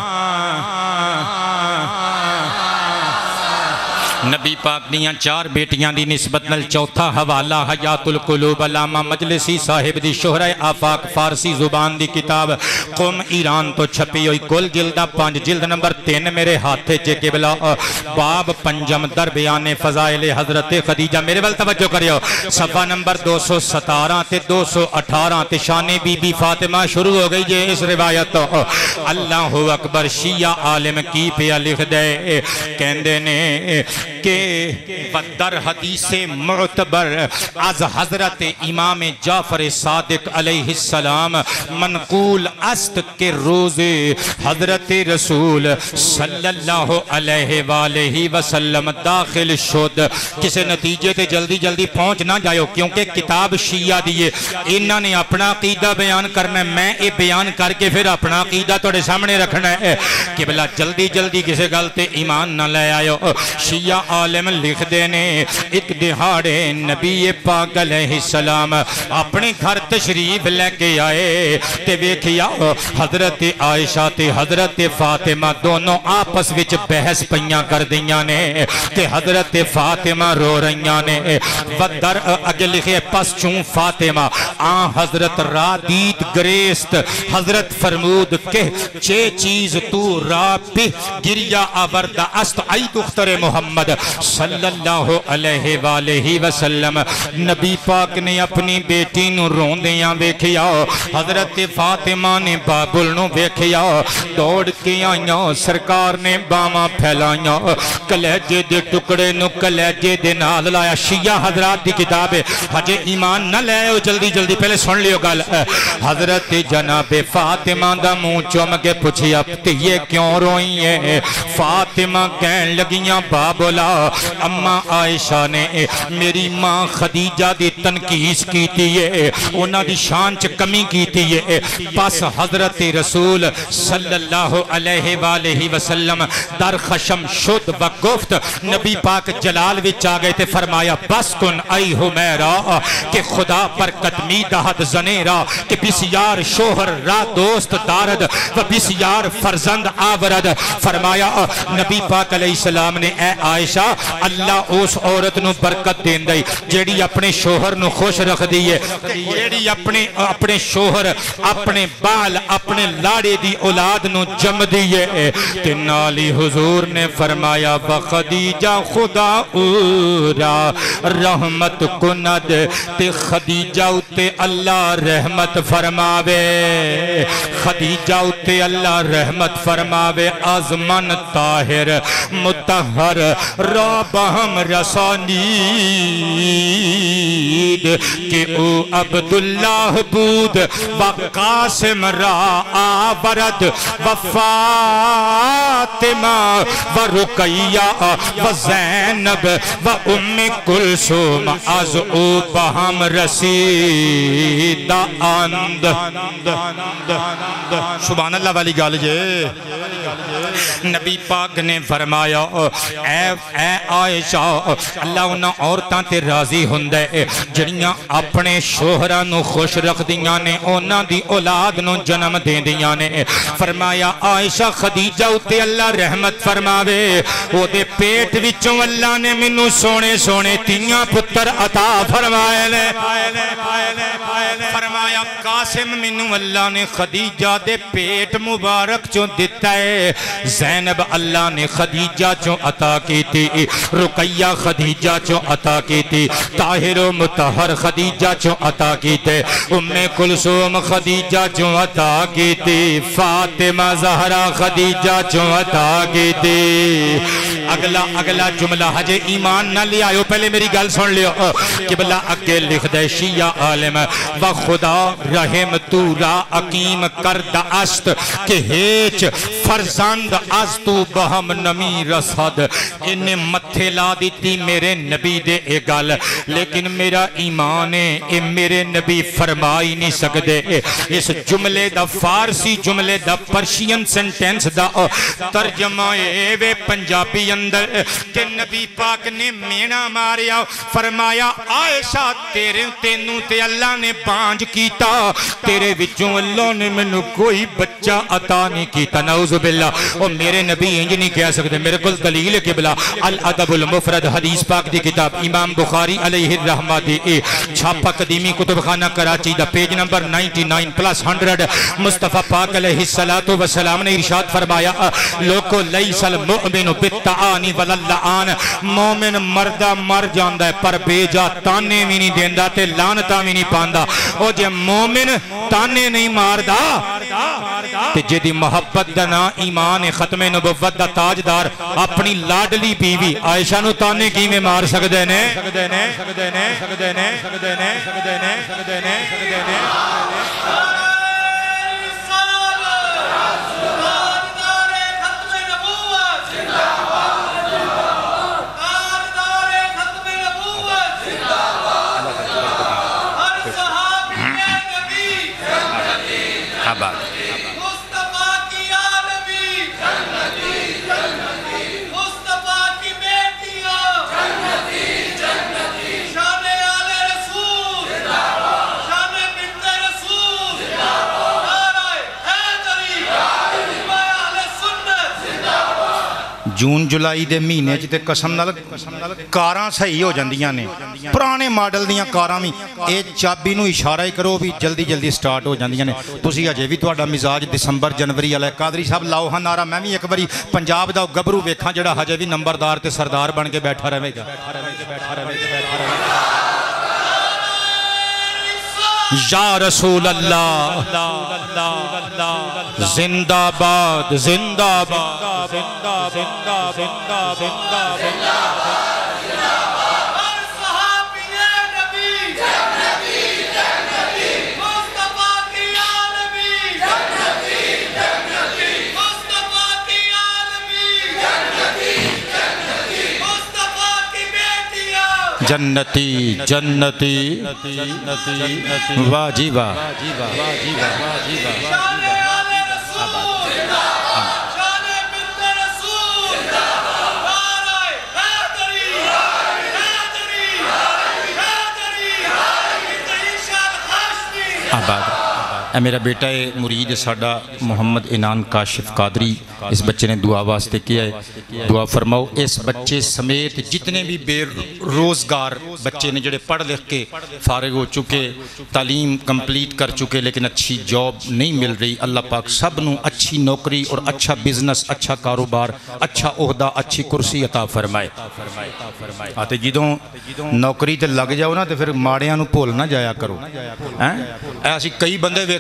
نبی پاک دیاں چار بیٹیاں دی نسبت نل چوتھا حوالہ حیات القلوب علامہ مجلسی صاحب دی شہرہ آفاق فارسی زبان دی کتاب قوم ایران تو چھپی ہوئی کل جلدہ پانچ جلد نمبر تین میرے ہاتھے چے قبلہ باب پنجم در بیان فضائل حضرت خدیجہ میرے بل توجہ کریو صفحہ نمبر دو سو ستارہ تے دو سو اٹھارہ تے شان بی بی فاطمہ شروع ہو گئی جے اس روایت اللہ اکبر شیعہ عالم کی پہ لکھ دے کہندے نے کہ بدر حدیث معتبر از حضرت امام جعفر صادق علیہ السلام منقول است کے روز حضرت رسول صلی اللہ علیہ وآلہ وسلم داخل شد کسے نتیجے تے جلدی جلدی پہنچ نہ جائیو کیونکہ کتاب شیعہ دیئے انہوں نے اپنا عقیدہ بیان کرنا ہے میں اے بیان کر کے پھر اپنا عقیدہ توڑے سامنے رکھنا ہے کہ بلا جلدی جلدی کسے گلتے ایمان نہ لے آئیو شیعہ عالم لکھ دینے ایک دہاڑے نبی پاک علیہ السلام اپنے گھر تشریف لے کے آئے تے بیکھیا حضرت عائشہ تے حضرت فاطمہ دونوں آپس وچ بحث پہیاں کر دیاں نے کہ حضرت فاطمہ رو رہیاں نے ودر اگے لکھے پس چون فاطمہ آن حضرت را دید گریست حضرت فرمود کہ چے چیز تو را پہ گریا آوردہ است ای دختر محمد صلی اللہ علیہ وآلہ وسلم نبی پاک نے اپنی بیٹی نو روندیاں بیکھیا حضرت فاطمہ نے بابل نو بیکھیا دوڑ کے آئیاں سرکار نے باما پھیلائیاں کلیجے دے ٹکڑے نو کلیجے دے نال لایا شیعہ حضرات دی کتاب ہے حجے ایمان نہ لے ہو جلدی جلدی پہلے سن لیو گل حضرت جناب فاطمہ دا منہ چوم کے پوچھی اب یہ کیوں روئی ہے فاطمہ کہن لگیاں بابولا اماں عائشہ نے میری ماں خدیجہ دی تنقیس کی تھی انہاں دی شان چ کمی کی تھی پس حضرت رسول صلی اللہ علیہ وآلہ وسلم در خشم شد و گفت نبی پاک جلال وچ آگئے تے فرمایا بس کن ای حمیرہ کہ خدا پر قدمی دہد زنیرہ کہ بسیار شوہر را دوست دارد و بسیار فرزند آورد فرمایا نبی پاک علیہ السلام نے اے عائشہ اللہ اس عورت نو برکت دین دائی جیڑی اپنے شوہر نو خوش رکھ دیئے جیڑی اپنے اپنے شوہر اپنے بال اپنے لاڑے دی اولاد نو جم دیئے تے نالی حضور نے فرمایا وخدیجہ خدا اورا رحمت کند تے خدیجہ تے اللہ رحمت فرماوے خدیجہ تے اللہ رحمت فرماوے آزمن طاہر متحر را بہم رسانید کہ او عبداللہ بود و قاسم را آورد و فاطمہ و رقیہ و زینب و ام کلثوم از او بہم رسید اند. سبحان اللہ والی گال جے. نبی پاک نے فرمایا اے اے عائشہ اللہ انہاں عورتاں تے راضی ہندے جڑیاں اپنے شوہراں نو خوش رکھ دیاں نے انہاں دی اولاد نو جنم دے دیاں نے. فرمایا عائشہ خدیجہ اتے اللہ رحمت فرماوے او دے پیٹ وچوں اللہ نے منو سونے سونے تیاں پتر عطا فرمائے لے. فرمایا قاسم منو اللہ نے خدیجہ دے پیٹ مبارک چوں دیتا ہے. زینب اللہ نے خدیجہ چوں عطا کی تھی. رقیہ خدیجہ چوں عطا کی تھی. طاہر و مطہر خدیجہ چوں عطا کی تھی. ام کلثوم خدیجہ چوں عطا کی تھی. فاطمہ زہرا خدیجہ چوں عطا کی تھی. اگلا اگلا جملہ حجے ایمان نہ لے آئے پہلے میری گل سن لیو. قبلہ اگے لکھ دے شیعہ عالم و خدا رحم تو را عقیم کرد است کہ ہیچ فرزند از تو بہم نمی رسد. انہیں متھے لا دیتی میرے نبی دے اے گل لیکن میرا ایمان ہے اے میرے نبی فرمائی نہیں سکدے. اس جملے دا فارسی جملے دا پرشین سنٹینس دا ترجمہ اے وے پنجابی اندر کہ نبی پاک نے مینا ماریا. فرمایا عائشہ تیرے تینوں تے اللہ نے بانج کیتا تیرے وچوں اللہ نے منو کوئی بچہ عطا نہیں کیتا. نعوذ باللہ. اور میرے نبی انج نہیں کہہ سکتے. میرے کل دلیل قبلہ الادب المفرد حدیث پاک دی کتاب امام بخاری علیہ الرحمہ دی چھاپا قدیمی کتب خانہ کراچی دا page number ninety nine plus hundred. Mustafa پاک علیہ السلام نے ارشاد فرمایا لوکو لیس المؤمن بالتعانی وللعان. مومن مردہ مر جاندہ ہے پر بے جا تانے بھی نہیں دیندہ تے لانتا بھی نہیں پاندہ. او جے مومن تانے نہیں ماردہ تے جے دی محبت دا نا ایمان ختم نبوت دا تاجدار اپنی لاڈلی بیوی عائشہ نو تانے کی میں مار سکدے نے. جون جولائی دے مہینے چ تے قسم نال کاراں صحیح ہو جاندیاں نے. پرانے ماڈل دیاں کاراں وی اے چابی نو اشارہ ہی کرو بھی جلدی جلدی سٹارٹ ہو جاندیاں نے. تسی اجے بھی تہاڈا مزاج دسمبر جنوری والا قادری صاحب لاؤ ہاں نعرہ. میں بھی ایک باری پنجاب دا گبرو ویکھاں جڑا ہجے بھی نمبردار تے سردار بن کے بیٹھا رہے گا. یا رسول اللہ زندہ باد زندہ باد زندہ زندہ زندہ زندہ زندہ جنتی جنتی واہ جی واہ. آباد. اے میرا بیٹا ہے مرید ساڈا محمد انان کاشف قادری. اس بچے نے دعا واسطے کیا ہے. دعا فرماؤ اس بچے سمیت جتنے بھی بے روزگار بچے نے جڑے پڑھ لکھ کے فارغ ہو چکے تعلیم کمپلیٹ کر چکے لیکن اچھی جاب نہیں مل رہی. اللہ پاک سب نو اچھی نوکری اور اچھا بزنس اچھا کاروبار اچھا عہدہ اچھی کرسی عطا فرمائے. آتے جدوں نوکری تے لگ جاؤ نا تو پھر ماڑیاں نو بھول نہ جایا کرو. ایسی کئی بندے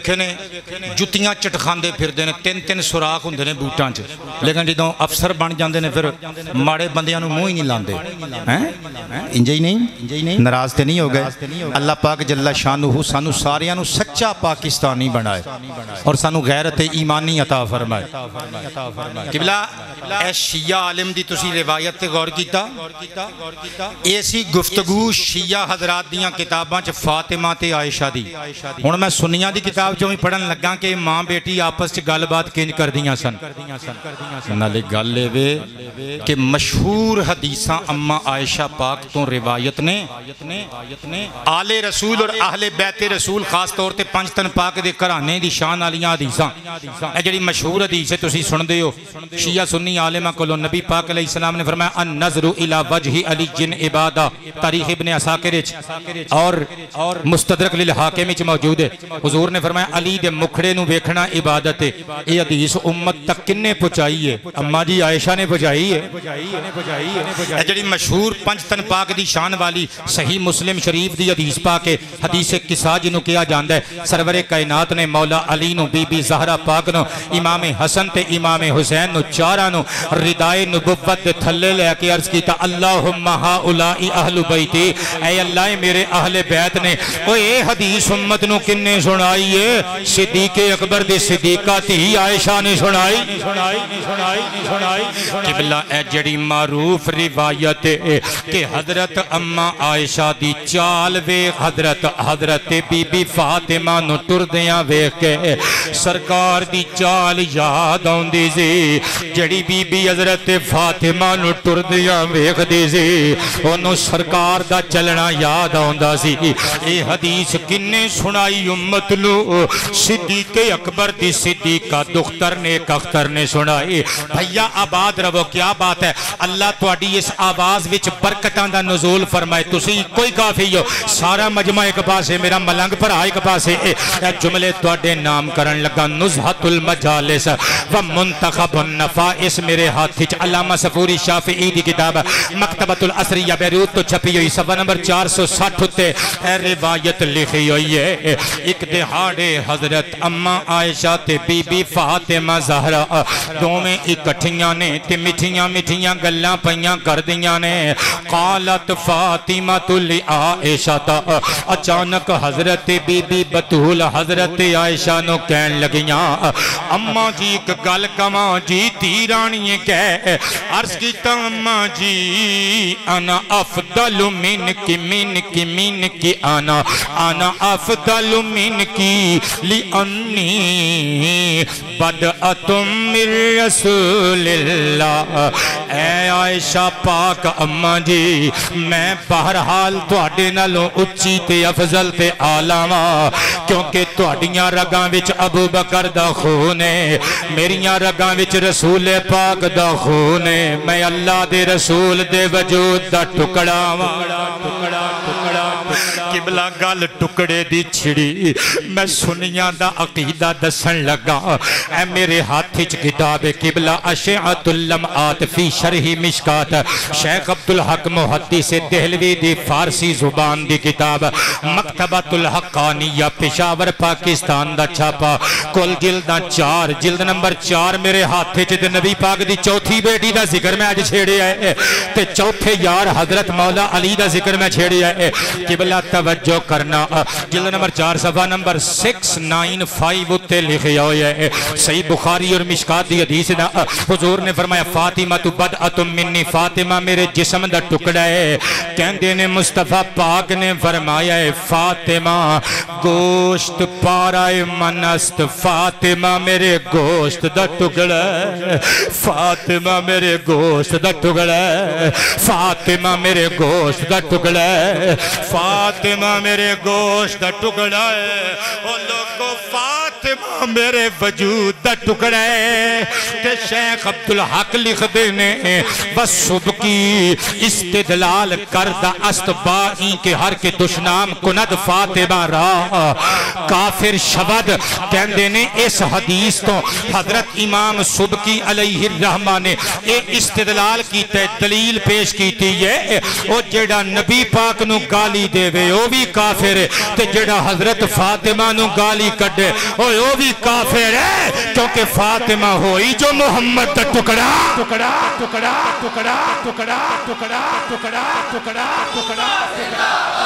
ویکھے نے جتیاں چٹکھاندے پھردے نے تین تین سوراخ ہوندے نے بوٹاں چ لیکن جدوں افسر بن جاندے نے پھر ماڑے بندیاں نوں منہ ہی نہیں لاندے ہیں انجے ہی نہیں ناراض تے نہیں ہو گئے اللہ پاک جل شانہ سانو ساریاں نوں سچا پاکستانی بنائے اور سانو غیرت ایمانی عطا فرمائے قبلہ اے شیعہ عالم دی تسی روایت تے غور کیتا ایسی گفتگو شیعہ حضرات دیاں کتاباں چ فاطمہ تے عائشہ دی ہن میں سنیاں دی کتاب چوں ہی پڑھن لگا کہ ماں بیٹی آپس چ گل بات کنج کردیاں سن نالے گل اے کہ مشہور حدیثاں اما عائشہ پاک تو روایت نے آل رسول اور اہل بیت رسول خاص طور تے پنج تن پاک دے گھرانے دی شان والیاں حدیثاں اے جڑی مشہور حدیث ہے تسی سن دے ہو شیعہ سنی عالمہ کولوں نبی پاک علیہ السلام نے فرمایا النظر الی وجہ علی جن عبادہ تاریخ ابن عساکر اور مستدرک للحاکم وچ موجود ہے حضور نے فرمایا علی دے مکھڑے نو ویکھنا عبادت ہے یہ حدیث امت تک کنے پہنچائی ہے اما جی عائشہ نے پہنچائی ہے اے جڑی مشہور پنج تن پاک دی شان والی صحیح مسلم شریف دی حدیث پاک ہے حدیث قصہ جنوں کیا جاندا ہے سرور کائنات نے مولا علی نو بی بی زہرا پاک نو امام حسن تے امام حسین نو چاراں نو ردائے نبوت دے تھلے لے کے عرض کیتا اللہم ہؤلاء اہل بیتی اے اللہ میرے اہل بیت نے او اے حدیث امت نو کنے سنائی ہے صدیق اکبر دی صدیقہ تھی عائشہ نے سنائی قبلہ اے جڑی معروف روایت ہے کہ حضرت اما عائشہ دی چال ویکھ حضرت حضرت بی بی فاطمہ نو ٹردیاں ویکھ کے سرکار دی چال یاد آندی سی جڑی بی بی حضرت فاطمہ نو ٹردیاں ویکھ دی سی اونوں سرکار دا چلنا یاد آندا سی اے حدیث کنے سنائی امت نو صدیق اکبر دی صدیقہ دختر نے اختر نے سنائی بھیا آباد رہو کیا بات ہے اللہ تواڈی اس آواز وچ برکتاں دا نزول فرمائے تسی کوئی کافی ہو سارا مجمع ایک پاسے میرا ملنگ پر ایک پاسے اے جملے تواڈے نام کرن لگا نزہت المجالس و منتخب النفائس میرے ہاتھ وچ علامہ صفوری شافعی دی کتاب مکتبۃ الاسریہ بیروت تو چھپی ہوئی صفحہ نمبر چار سو ساٹھ تے اے روایت لکھی ہوئی ہے ایک دہاڑے حضرت اما عائشہ تے بی بی فاطمہ زہرا دوویں اکٹھیاں نے تے مٹھیاں مٹھیاں گلاں پیاں کر دیاں نے قالت فاطمہ لعائشہ اچانک حضرت بی بی بطول حضرت عائشہ نو کہن لگیاں اما جی ایک گل کواں جی تیرانی کہہ عرض کیتا اما جی انا افضل منکی منکی منکی انا انا افضل منکی لانی بدأت من رسول اللہ اے عائشہ پاک اما جی میں بہرحال تواڈے نالوں اچھی تے افضل تے آلاواں کیونکہ تواڈیاں رگاں وچ ابو بکر دا خون ہے میریاں رگاں وچ رسول پاک دا خون ہے میں اللہ دے رسول دے وجود دا ٹکڑا ٹکڑا ٹکڑا قبلہ گل ٹکڑے دی چھڑی میں سنیاں دا عقیدہ دسن لگا اے میرے ہاتھ چ کتاب قبلہ اشعۃ اللمعات فی شرح مشکات شیخ عبدالحق محدث دہلوی دی فارسی زبان دی کتاب مکتبۃ الحقانیہ پشاور پاکستان دا چھاپا کل جلداں چار جلد نمبر چار میرے ہاتھ چ تے نبی پاک دی چوتھی بیٹی دا ذکر میں اج چھیڑیا ہے تے چوتھے یار حضرت مولا علی دا ذکر میں چھیڑیا ہے قبلہ توجہ کرنا جلد نمبر چار صفحہ نمبر سکس نائن فائیو تے لکھیا ہویا ہے صحیح بخاری اور مشکات دی حدیث دا حضور نے فرمایا فاطمہ تو بدعت منی فاطمہ میرے جسم دا ٹکڑا ہے کہندے نے مصطفیٰ پاک نے فرمایا ہے فاطمہ گوشت پارائے منست فاطمہ میرے گوشت دا ٹکڑا ہے فاطمہ میرے گوشت دا ٹکڑا ہے فاطمہ میرے گوشت دا ٹکڑا ہے فاطمہ میرے گوشت دا ٹکڑا ہے او لوگو فاطمہ میرے وجود دا ٹکڑا ہے کہ شیخ عبدالحق لکھ دینے بس صبح کی استدلال کردہ است بائی کے ہر کے دشنام کند فاطمہ را کافر شبد کہندے نے اس حدیث تو حضرت امام سبکی علیہ الرحمہ نے اے استدلال کی تے دلیل پیش کی تھی یہ او جیڑا نبی پاک نو گالی دے وے او بھی کافر ہے تے جیڑا حضرت فاطمہ نو گالی کڈے او او بھی کافر ہے کیونکہ فاطمہ ہوئی جو محمد دا ٹکڑا ٹکڑا ٹکڑا ٹکڑا ٹکڑا ٹکڑا ٹکڑا ٹکڑا ٹکڑا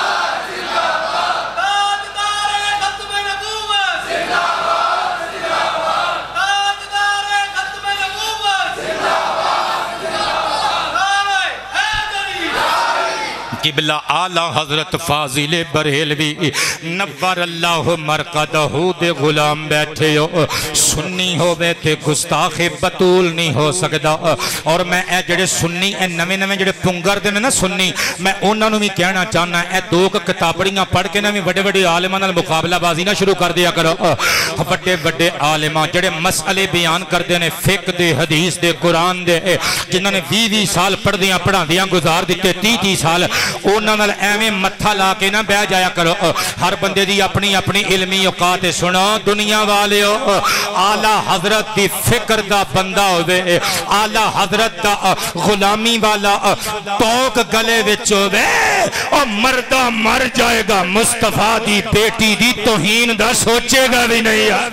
قبلہ آلہ حضرت فاضل بریلوی نور اللہ مرقدہ دے غلام بیٹھے ہو سنی ہو بیٹھے گستاخ بطول نہیں ہو سکتا اور میں اے جڑے سنی اے نوے نوے جڑے پنگر دینے نا سنی میں انہوں نے بھی کہنا چاہنا اے دو کتابڑیاں پڑھ کے نا بھی بڑے بڑے عالمان المقابلہ بازی نہ شروع کر دیا کرو بڑے بڑے عالمان جڑے مسئلے بیان کر دینے فقہ دے حدیث دے قرآن دے جنہوں نے وی وی سال پڑھ دیاں پڑھا دیاں گزار دیتے تی تی سال انہوں نے ایویں متھا لا کے نہ بہ جایا کرو ہر بندے دی اپنی اپنی علمی اوقات سنو دنیا والے ہو اعلیٰ حضرت دی فکر دا بندہ ہوئے اعلیٰ حضرت دا غلامی والا توک گلے وچ ہوئے اور مردہ مر جائے گا مصطفیٰ دی بیٹی دی توہین دا سوچے گا بھی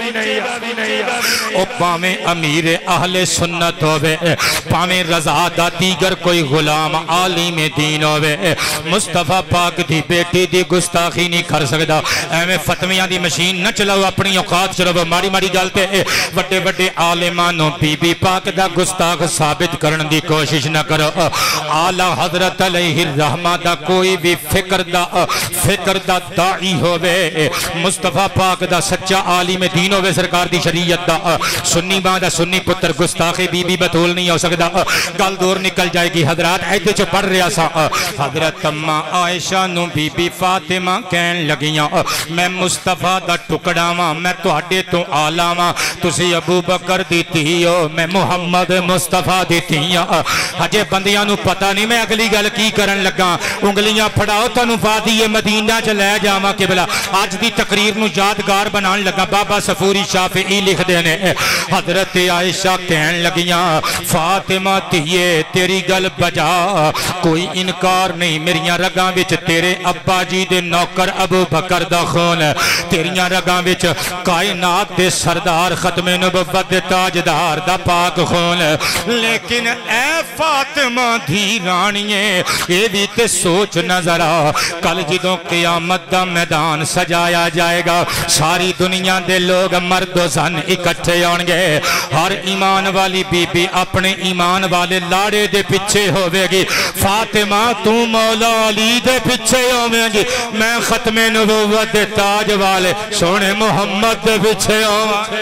نہیں او پاویں امیر اہل سنت ہوئے پاویں رضا دا دیگر کوئی غلام عالم دین ہوئے مصطفیٰ پاک دی بیٹی دی گستاخی نہیں کر سکتا ایویں فتویاں دی مشین نہ چلاو اپنی اوقات چلاو ماری ماری گالتے وڈے وڈے عالمانوں بی بی پاک دا گستاخ ثابت کرن دی کوشش نہ کرو اعلیٰ حضرت علیہ الرحمہ دا کوئی بھی فکر دا فکر دا داعی ہوئے مصطفیٰ پاک دا سچا عالم دین ہوئے سرکار دی شریعت دا سنی ماں دا سنی پتر گستاخ بی بی بطول نہیں ہو سکتا گل دور نکل جائے گی حضرات ایدے چو پڑھ رہا سا حضرت اماں عائشہ نو بی بی فاطمہ کہن لگیاں میں مصطفیٰ دا ٹکڑا ماں میں تو ہٹے تو آلہ ماں تسی ابو بکر دیتی ہو میں محمد مصطفیٰ دیتی ہوں ہجے بندیاں نو پتہ نہیں میں اگلی گل کی کرن لگا انگلیاں پھڑاؤ تنو وادی مدینہ چ لے جاواں قبلہ آج دی تقریر نو یادگار بنان لگا بابا صفوری شافعی لکھ دینے حضرت عائشہ کہن لگیاں فاطمہ تیے تیری گل بجا کوئی انکار نہیں میریاں رگاں وچ تیرے ابا جی دے نوکر ابو بکر دا خون تیریاں رگاں وچ کائنات دے سردار ختم نبوت دے تاجدار دا پاک خون لیکن اے فاطمہ دی رانیے یہ بھی تے سوچ نظر آ کل جدوں قیامت دا میدان سجایا جائے گا ساری دنیا دے لوگ مرد و زن اکٹھے ہونگے ہر ایمان والی بی بی اپنے ایمان والے لاڑے دے پچھے ہوئے گی فاطمہ تو مولا علی دے پچھے ہوئے گی میں ختم نبوت دے تاج والے سونے محمد دے پچھے ہوئے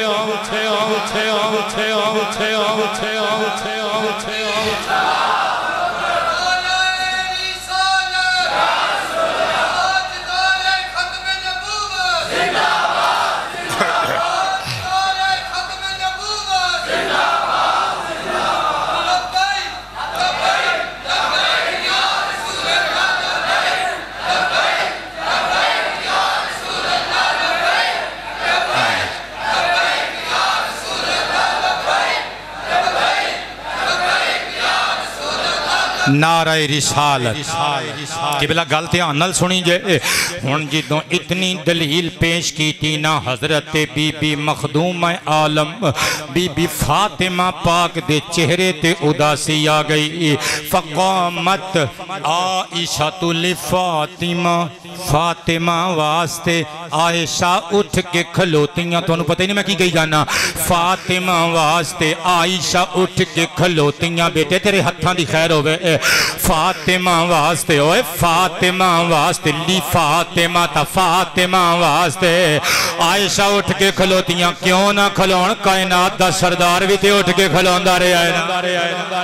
نعرہ رسالت قبلہ گلتیاں نل سنی جے ہن جدوں اتنی دلیل پیش کی تھی نا حضرت بی بی مخدوم عالم بی بی فاطمہ پاک دے چہرے تے اداسی آ گئی فقامت عائشہ لفاطمہ فاطمہ واسطے عائشہ اٹھ کے کھلوتیاں تو انہوں پتہ ہی نہیں میں کی گئی جانا فاطمہ واسطے عائشہ اٹھ کے کھلوتیاں بیٹے تیرے ہتھاں دی خیر ہوئے فاطمہ واسطے ہوئے فاطمہ واسطے لی فاطمہ تا فاطمہ واسطے عائشہ اٹھ کے کھلوتیاں کیوں نہ کھلون کائنات دا سردار بھی تے اٹھ کے کھلون دارے آئے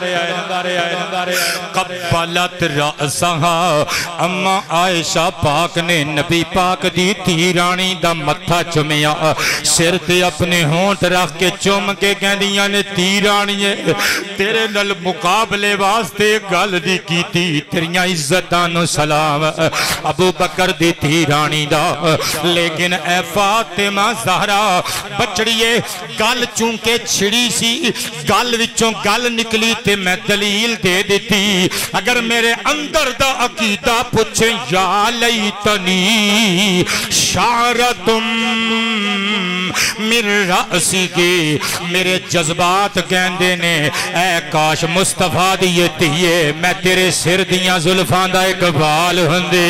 قبلت رأسہا اما عائشہ پاک پاک نے نبی پاک دی دھی رانی دا متھا چومیا سر تے اپنے ہونٹ رکھ کے چوم کے کہندیاں نے دھی رانی تیرے نال مقابلے واسطے گل دی کیتی تیریاں عزتاں نو سلام ابو بکر دی دھی رانی دا لیکن اے فاطمہ زہرا بچڑیے گل چونکہ چھڑی سی گل وچوں گل نکلی تے میں دلیل دے دیتی اگر میرے اندر دا عقیدہ پوچھیں یا لیتنی شعرتم من رأسی کی میرے جذبات کہندے نے اے کاش مصطفیٰ دیئے تیئے میں تیرے سر دیاں زلفان دا اقبال ہندے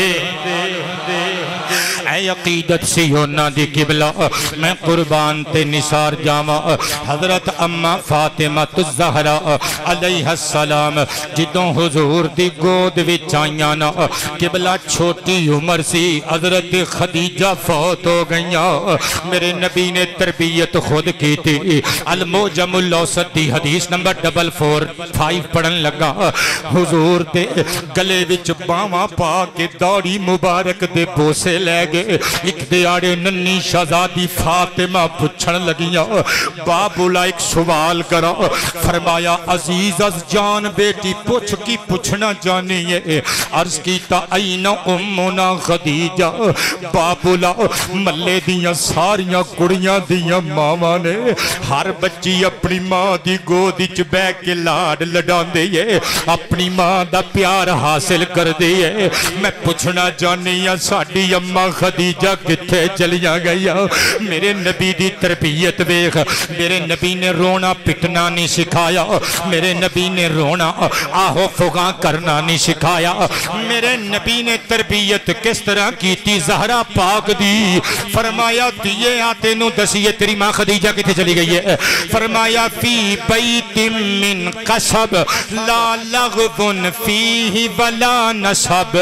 اے عقیدت سی ہونا دی قبلہ میں قربان تے نثار جاما حضرت اما فاطمہ الزہرا علیہ السلام جدوں حضور دی گود وچ آئیاں نا قبلہ چھوٹی عمر سی حضرت خدیجہ فوت ہو گئیاں میرے نبی نے تربیت خود کی تھی الموجم الاوسط دی حدیث نمبر ڈبل فور فائیو پڑھن لگا حضور دے گلے وچ باواں پا کے داڑھی مبارک دے بوسے لے گئے ایک دیارے ننی شہزادی فاطمہ پچھن لگیاں بابولا ایک سوال کرا فرمایا عزیز از جان بیٹی پوچھ کی پوچھنا جانی ہے عرض کیتا این امنا خدیجہ بابولا ملے دیاں ساریاں کڑیاں دیاں ماما نے ہر بچی اپنی ماں دی گودچ بے کے لاڈ لڈان دے اپنی ماں دا پیار حاصل کر دے میں پوچھنا جانی ہے ساڑی اماں خدیجہ کتھے چلیاں گیا میرے نبی دی تربیت ویخ میرے نبی نے رونا پٹنا نہیں سکھایا میرے نبی نے رونا آہو فغاں کرنا نہیں سکھایا میرے نبی نے تربیت کس طرح کی تھی زہرا پاک دی فرمایا دیئے آتے نو دسیے تیری ماں خدیجہ کتھے چلی گئی ہے فرمایا فی بیت من قصب لا لغبن فیہ ولا نصب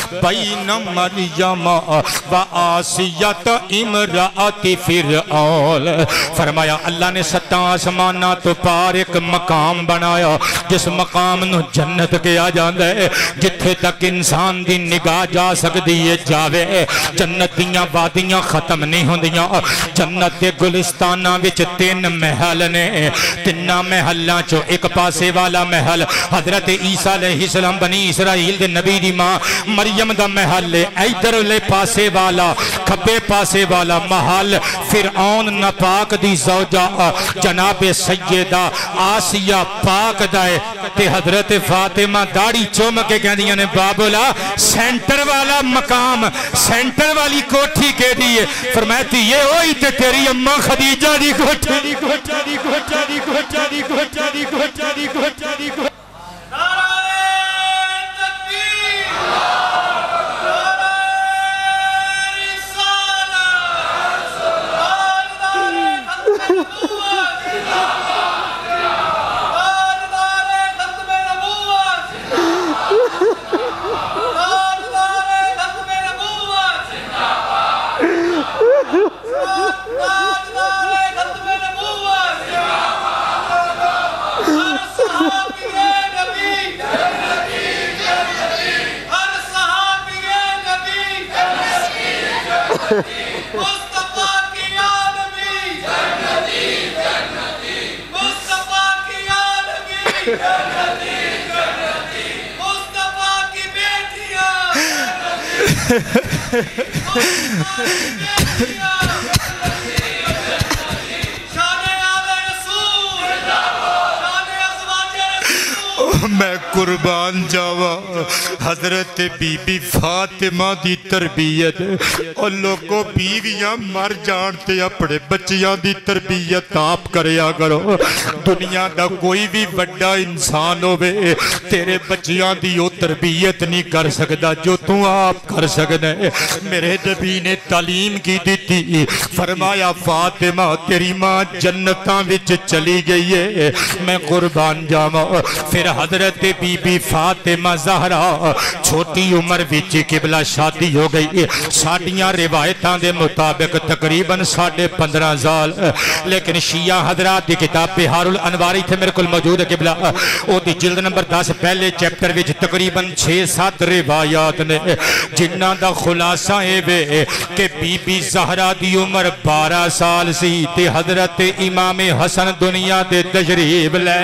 بین مریم و آسیت امرأت فرعون فرمایا اللہ نے ستاں آسمانہ تو پار ایک مقام بنایا جس مقام نو جنت کیا جاندہ ہے جتھے تک انسان دی نگاہ جا سکتی ہے جاوے جنت دیاں وادیاں ختم نہیں ہوندیاں جنت دے گلستانہ وچ تین محل نے تینہ محلہ چو ایک پاسے والا محل حضرت عیسیٰ علیہ السلام بنی اسرائیل دے نبی دی ماں مریم دا محل لے ایدر لے پاسے والا کھبے پاسے والا محل فرعون ناپاک دی زوجہ جناب سیدہ آسیہ پاک دائے تے حضرت فاطمہ داڑی چوم کے کہہ دیا نے بابولا سینٹر والا مقام سینٹر والی کوٹھی کے دیئے فرمائیتی یہ ہوئی تے تیری اممہ خدیجہ دی کوٹھی دی کوٹھی دی کوٹھی دی کوٹھی دی کوٹھی دی کوٹھی دی کوٹھی دی کوٹھی مصطفیٰ کی عالمی جنتی جنتی مصطفیٰ کی عالمی جنتی جنتی مصطفیٰ کی بیٹیاں میں قربان جاوا حضرت بی بی فاطمہ دی تربیت اور لوگوں بیویاں مر جانتے اپنے بچیاں دی تربیت آپ کریا کرو دنیا دا کوئی بھی بڑا انسان ہوئے تیرے بچیاں دی وہ تربیت نہیں کر سکتا جو تو آپ کر سکتا ہے میرے نبی نے تعلیم کی دیتی فرمایا فاطمہ تیری ماں جنتاں وچ چلی گئی ہے میں قربان جاوا پھر حضرت بی بی فاطمہ زہرا چھوٹی عمر وچ قبلہ شادی ہو گئی ساڈیاں روایتاں دے مطابق تقریباً ساڑھے پندرہ سال لیکن شیعہ حضرات دی کتاب بہار الانوار تھے میرے کل موجود ہے قبلہ او دی جلد نمبر دس پہلے چیپٹر وچ تقریباً چھ سات روایات نے جنہ دا خلاصہ ہے وے کہ بی بی زہرا دی عمر بارہ سال سی تے حضرت امام حسن دنیا دے تشریف لے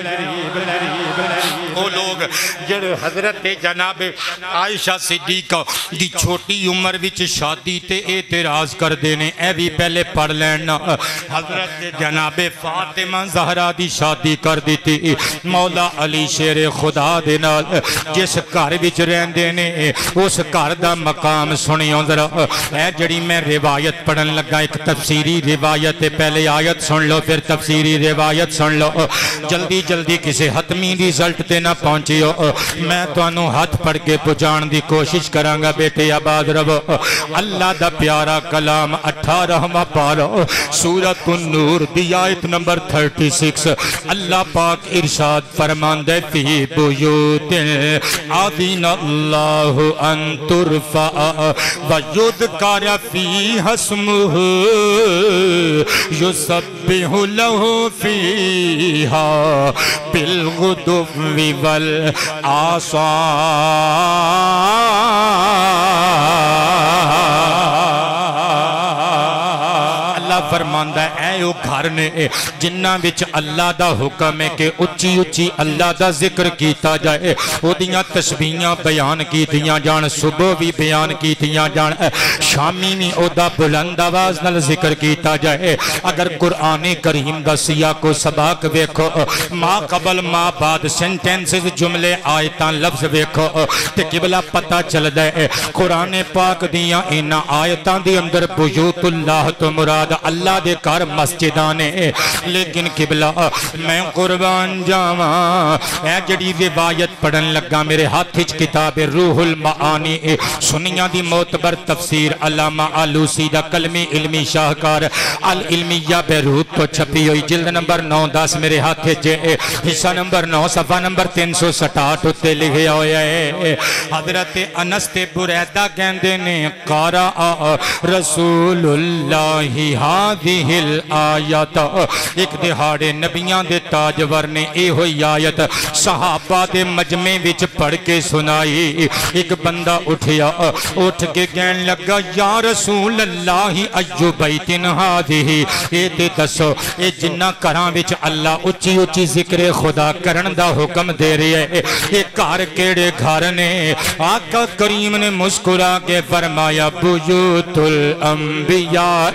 وہ لوگ جڑے حضرت جناب عائشہ صدیقہ دی چھوٹی عمر وچ شادی تے اعتراض کر دینے اے بھی پہلے پڑھ لینا حضرت جناب فاطمہ زہرا دی شادی کر دیتی مولا علی شیر خدا دے نال جس گھر وچ رہندے نے اس گھر دا مقام سنیو ذرا اے جڑی میں روایت پڑھن لگا ایک تفسیری روایت پہلے آیت سن لو پھر تفسیری روایت سن لو جلدی جلدی کسی حتمی رزلٹ تے نہ پہنچیو میں تو انو ہاتھ پڑھ کے پجان دی کوشش کرانگا بیٹے آباد رہو اللہ دا پیارا کلام اٹھارہواں پارہ سورۃ النور دی آیت نمبر تھرٹی سکس اللہ پاک ارشاد فرماندے فی بیوت آذین اللہ ان ترفع ویذکر فیہا اسمہ یسبح لہ فیہا بالغدو والآصال فرماندہ ہے اے او گھر نے جنہ وچ اللہ دا حکم ہے کہ اچھی اچھی اللہ دا ذکر کیتا جائے او دیاں تسبیحاں بیان کیتیاں جان صبح بھی بیان کیتیاں جان شامی بھی او دا بلند آواز نال ذکر کیتا جائے اگر قرآن کریم دا سیاق و سباق ویکھو ما قبل ما بعد سینٹینسز جملے آیتاں لفظ ویکھو تے قبلہ پتہ چل دے قرآن پاک دیاں انہاں آیتاں دی اندر بیوت اللہ تو مراد اللہ دے کار مسجدانے لیکن قبلہ میں قربان جاواں اے جڑی روایت پڑھن لگا میرے ہاتھ ہچ کتاب روح المعانی سنیاں دی معتبر تفسیر علامہ آلوسی دا کلمی علمی شاہکار العلمیہ بیروت تو چھپی ہوئی جلد نمبر نو دس میرے ہاتھ ہچ حصہ نمبر نو صفحہ نمبر تین سو سٹاٹ ہوتے لکھے ہوئے ہیں حضرت انس تے بریدہ کہندے نے قارا رسول اللہ هذه الآیت ایک دہاڑے نبیان دے تاجور نے اے ہوئی آیت صحابہ دے مجمع وچ پڑھ کے سنائی ایک بندہ اٹھیا اٹھ کے کہن لگا یا رسول اللہ ایو بیتن هذه اے تے دسو اے جنہ کراں وچ اللہ اچھی اچھی ذکر خدا کرن دا حکم دے رہے ہیں اے کار کیڑے گھر نے آقا کریم نے مسکرا کے فرمایا بیوت الانبیاء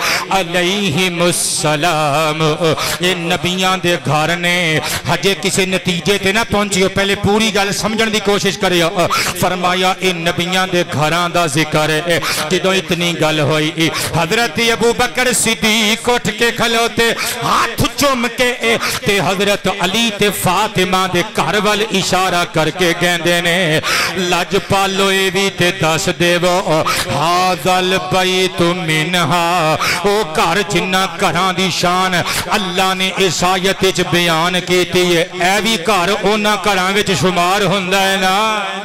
علیہم السلام یہ نبیان دے گھر نے ہجے کسی نتیجے تے نہ پہنچیو پہلے پوری گل سمجھن دی کوشش کریو فرمایا اے نبیان دے گھران دا ذکر ہے جدو اتنی گل ہوئی حضرت ابو بکر صدیق اٹھ کے کھلوتے ہاتھ چوم کے تے حضرت علی تے فاطمہ دے گھر وال اشارہ کر کے گیندے نے لج پالو اے بھی تے دس دے وہ حاضل بیت منہا او کار جنہ کران دی شان اللہ نے اس آیت وچ بیان کیتی ہے اے بھی کار اونا کران وچ شمار ہوندا ہے نا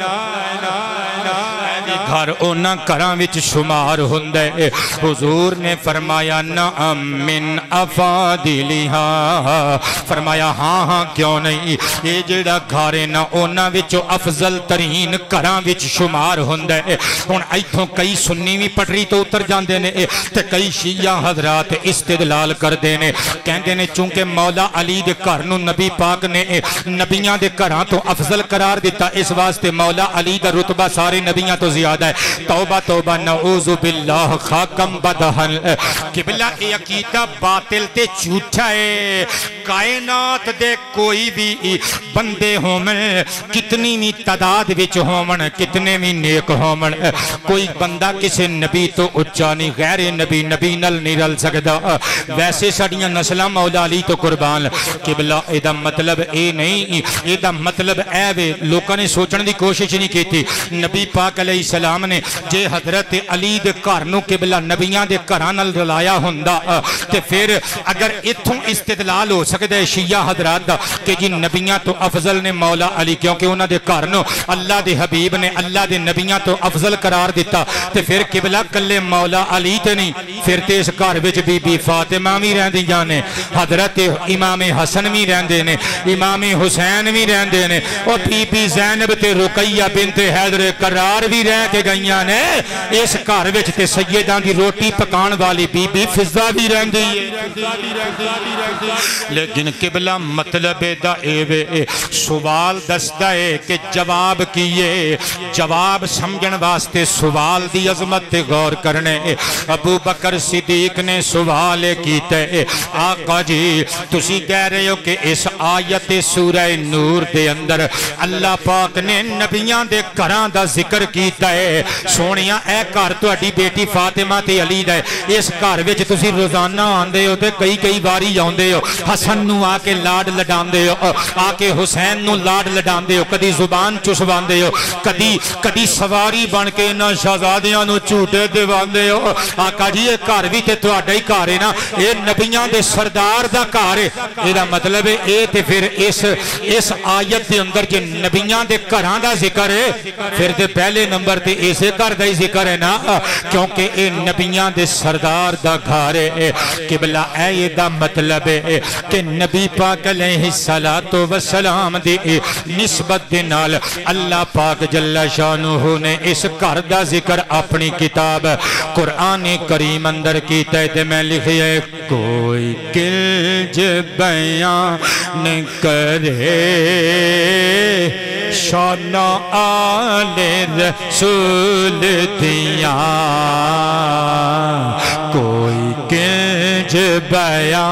گھر اونا کران وچ شمار ہوندا ہے حضور نے فرمایا نعم من افاضلھا فرمایا ہاں ہاں کیوں نہیں یہ جڑا گھر ہے نا اونا وچ افضل ترین کران وچ شمار ہوندا ہے ہن ایتھوں کئی سنی وی پٹری تو اتر جاندے نے تے کئی شیعہ حضرات استدلال کردے نے کہندے نے چونکہ مولا علی دے گھر نو نبی پاک نے نبیاں دے گھراں تو افضل قرار دیتا اس واسطے مولا علی دا رتبہ سارے نبیاں تو زیادہ ہے توبہ توبہ نعوذ باللہ خاکم بدہن قبلہ اے عقیدہ باطل تے جھوٹا ہے کائنات دے کوئی بھی بندے ہومن کتنی بھی تعداد وچ ہومن کتنے بھی نیک ہومن کوئی بندہ کسی نبی تو اچھا نہیں غیر نبی نبی نل نہیں رل سکتا ویسے ساڑیاں نسلہ مولا علی تو قربان قبلہ اے دا مطلب اے نہیں اے دا مطلب اے وے لوکاں نے سوچن دی کوشش نہیں کی تھی نبی پاک علیہ السلام نے جے حضرت علی دے گھر نو قبلہ نبیاں دے گھراں نال رلایا ہوندا تے پھر اگر اتھوں استدلال ہو سکتا سکتا ہے شیعہ حضرات دا کہ جی نبیاں تو افضل نے مولا علی کیونکہ انہاں دے گھر نو اللہ دے حبیب نے اللہ دے نبیاں تو افضل قرار دیتا تے پھر قبلہ کلے مولا علی تے نہیں پھر تے اس گھر وچ بی بی فاطمہ بھی رہندیاں نے حضرت امام حسن بھی رہندے نے امام حسین بھی رہندے نے اور بی بی زینب تے رقیہ بنت حیدر قرار بھی رہ کے گئیاں نے اس گھر وچ تے سیداں دی روٹی پکان والی بی بی فضا بھی رہندی ہے لیکن قبلہ مطلب دا اے وے سوال دستا ہے کہ جواب کیے جواب سمجھن واسطے سوال دی عظمت غور کرنے ابو بکر صدیق نے سوال کیتا ہے آقا جی تسی کہہ رہے ہو کہ اس آیت سورہ نور دے اندر اللہ پاک نے نبیان دے گھراں دا ذکر کیتا ہے سونیاں اے گھر تہاڈی بیٹی فاطمہ تے علی دا ہے اس گھر وچ تسی روزانہ آندے ہو تے کئی کئی باری آندے ہو حسن نو آ کے لاڈ لڈاندے ہو آ کے حسین نو لاڈ لڈاندے ہو کدی زبان چسواندے ہو کدی کدی سواری بن کے انہاں شہزادیاں نو جھوٹے دیواندے ہو آقا جی یہ گھر بھی تے تہاڈا ہی گھر ہے نا اے نبیاں دے سردار دا گھر ہے اے دا مطلب ہے اے تے پھر اس اس آیت دے اندر جے نبیاں دے گھراں دا ذکر ہے پھر تے پہلے نمبر تے اسے گھر دا ہی ذکر ہے نا کیونکہ اے نبیاں دے سردار دا گھر ہے قبلہ اے دا مطلب ہے کہ نبی پاک علیہ السلام دی نسبت دے نال اللہ پاک جل شانہ نے اس گھر دا ذکر اپنی کتاب قرآن کریم اندر کیتا ہے تے میں لکھیا ہے کوئی کلج بیان کرے شان آل رسول دیا کوئی کلج بیان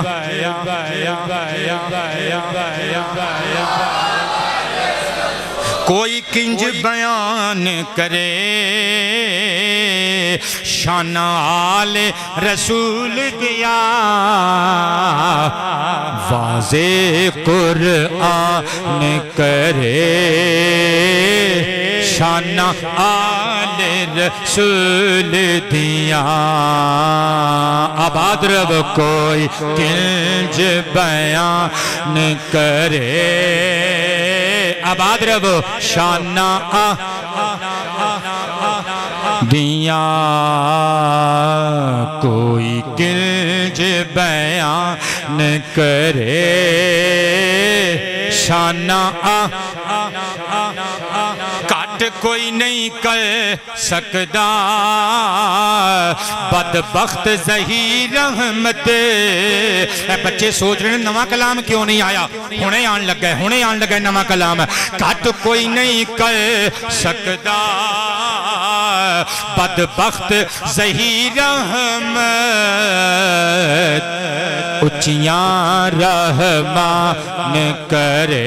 کوئی کنج بیان کرے شان آل رسول دیا واضح قرآن کرے شان آل رسول دیا آباد رب کوئی کنج بیان کرے آباد رب شان دیا کوئی کنج بیان کرے شان کٹ کوئی نہیں کر سکتا بدبخت ظہیر رحمت اے بچے سوچ رہے ہیں نواں کلام کیوں نہیں آیا ہونے آن لگ گئے ہونے آن لگ گئے نواں کلام کٹ کوئی نہیں کر سکتا بدبخت ظہیر رحمت اچیاں رحمان کرے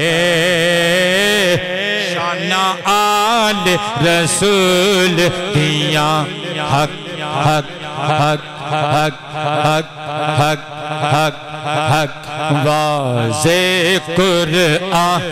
شان آل رسول دیا حق حق حق حق حق حق حق حق واضح قرآن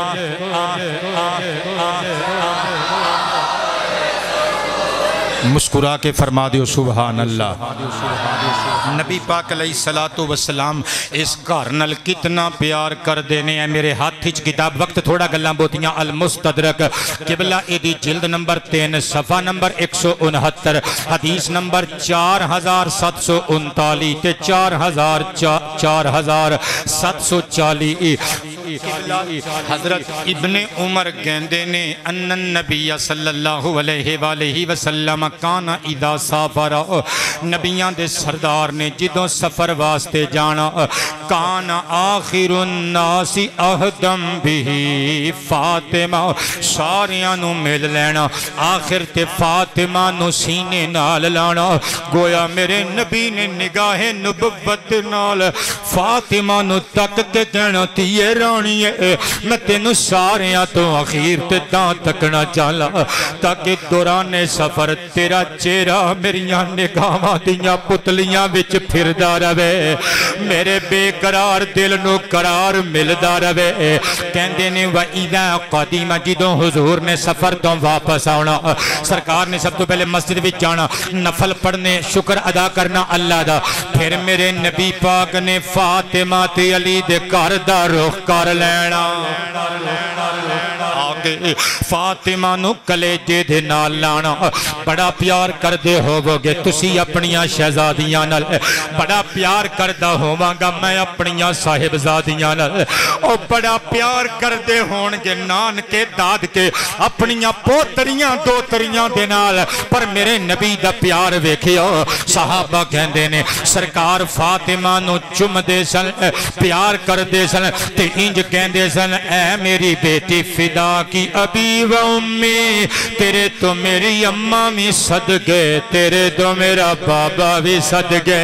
مسکرا کے فرما دیو سبحان اللہ نبی پاک علیہ السلام اس گھر نال کتنا پیار کر دینے ہیں میرے ہاتھ ہچ کتاب وقت تھوڑا گلاں بوتیاں المستدرک قبلہ ایدی جلد نمبر تین صفحہ نمبر ایک سو انہتر حدیث نمبر چار ہزار سات سو انتالی تے چار ہزار چار ہزار سات سو چالی حضرت ابن عمر گیندے نے ان النبی صلی اللہ علیہ وآلہ وسلم کانا اذا سافر نبیان دے سردار نے جدوں سفر واسطے جانا کانا آخر الناس اہدم بھی فاطمہ ساریاں نو مل لینا آخر تے فاطمہ نو سینے نال لانا گویا میرے نبی نے نگاہ نبوت نال فاطمہ نو تک کے کہنا تیرا جانی ہے میں تینوں ساریاں تو اخیر تے تاں تکنا چالا تاکہ دوران سفر تیرا چہرہ میریاں نگاہاں دیاں پتلیاں وچ پھردا رہے میرے بے قرار دل نو قرار ملدا رہے کہندے نے وَإِذَا قَدِيمَ جدوں حضور نے سفر تو واپس آنا سرکار نے سب تو پہلے مسجد وچ جانا نفل پڑھنے شکر ادا کرنا اللہ دا پھر میرے نبی پاک نے فاطمہ تے علی دے گھر دا رخ کر لینا آگے فاطمہ نو کلیجے دے نال لانا بڑا پیار کر دے ہوو گے تسی اپنیاں شہزادیاں نال بڑا پیار کردا ہوواں گا میں اپنیاں صاحبزادیاں نال او بڑا پیار کر دے ہون گے نان کے داد کے اپنیاں پوتریاں دوتریاں دے نال پر میرے نبی دا پیار ویکھیو صحابہ کہندے نے سرکار فاطمہ نو چم دے سن پیار کر دے سن تے انج کہندے سن اے میری بیٹی فدا کی ابی و امی تیرے تو میری اماں بھی صدقے تیرے تو میرا بابا بھی صدقے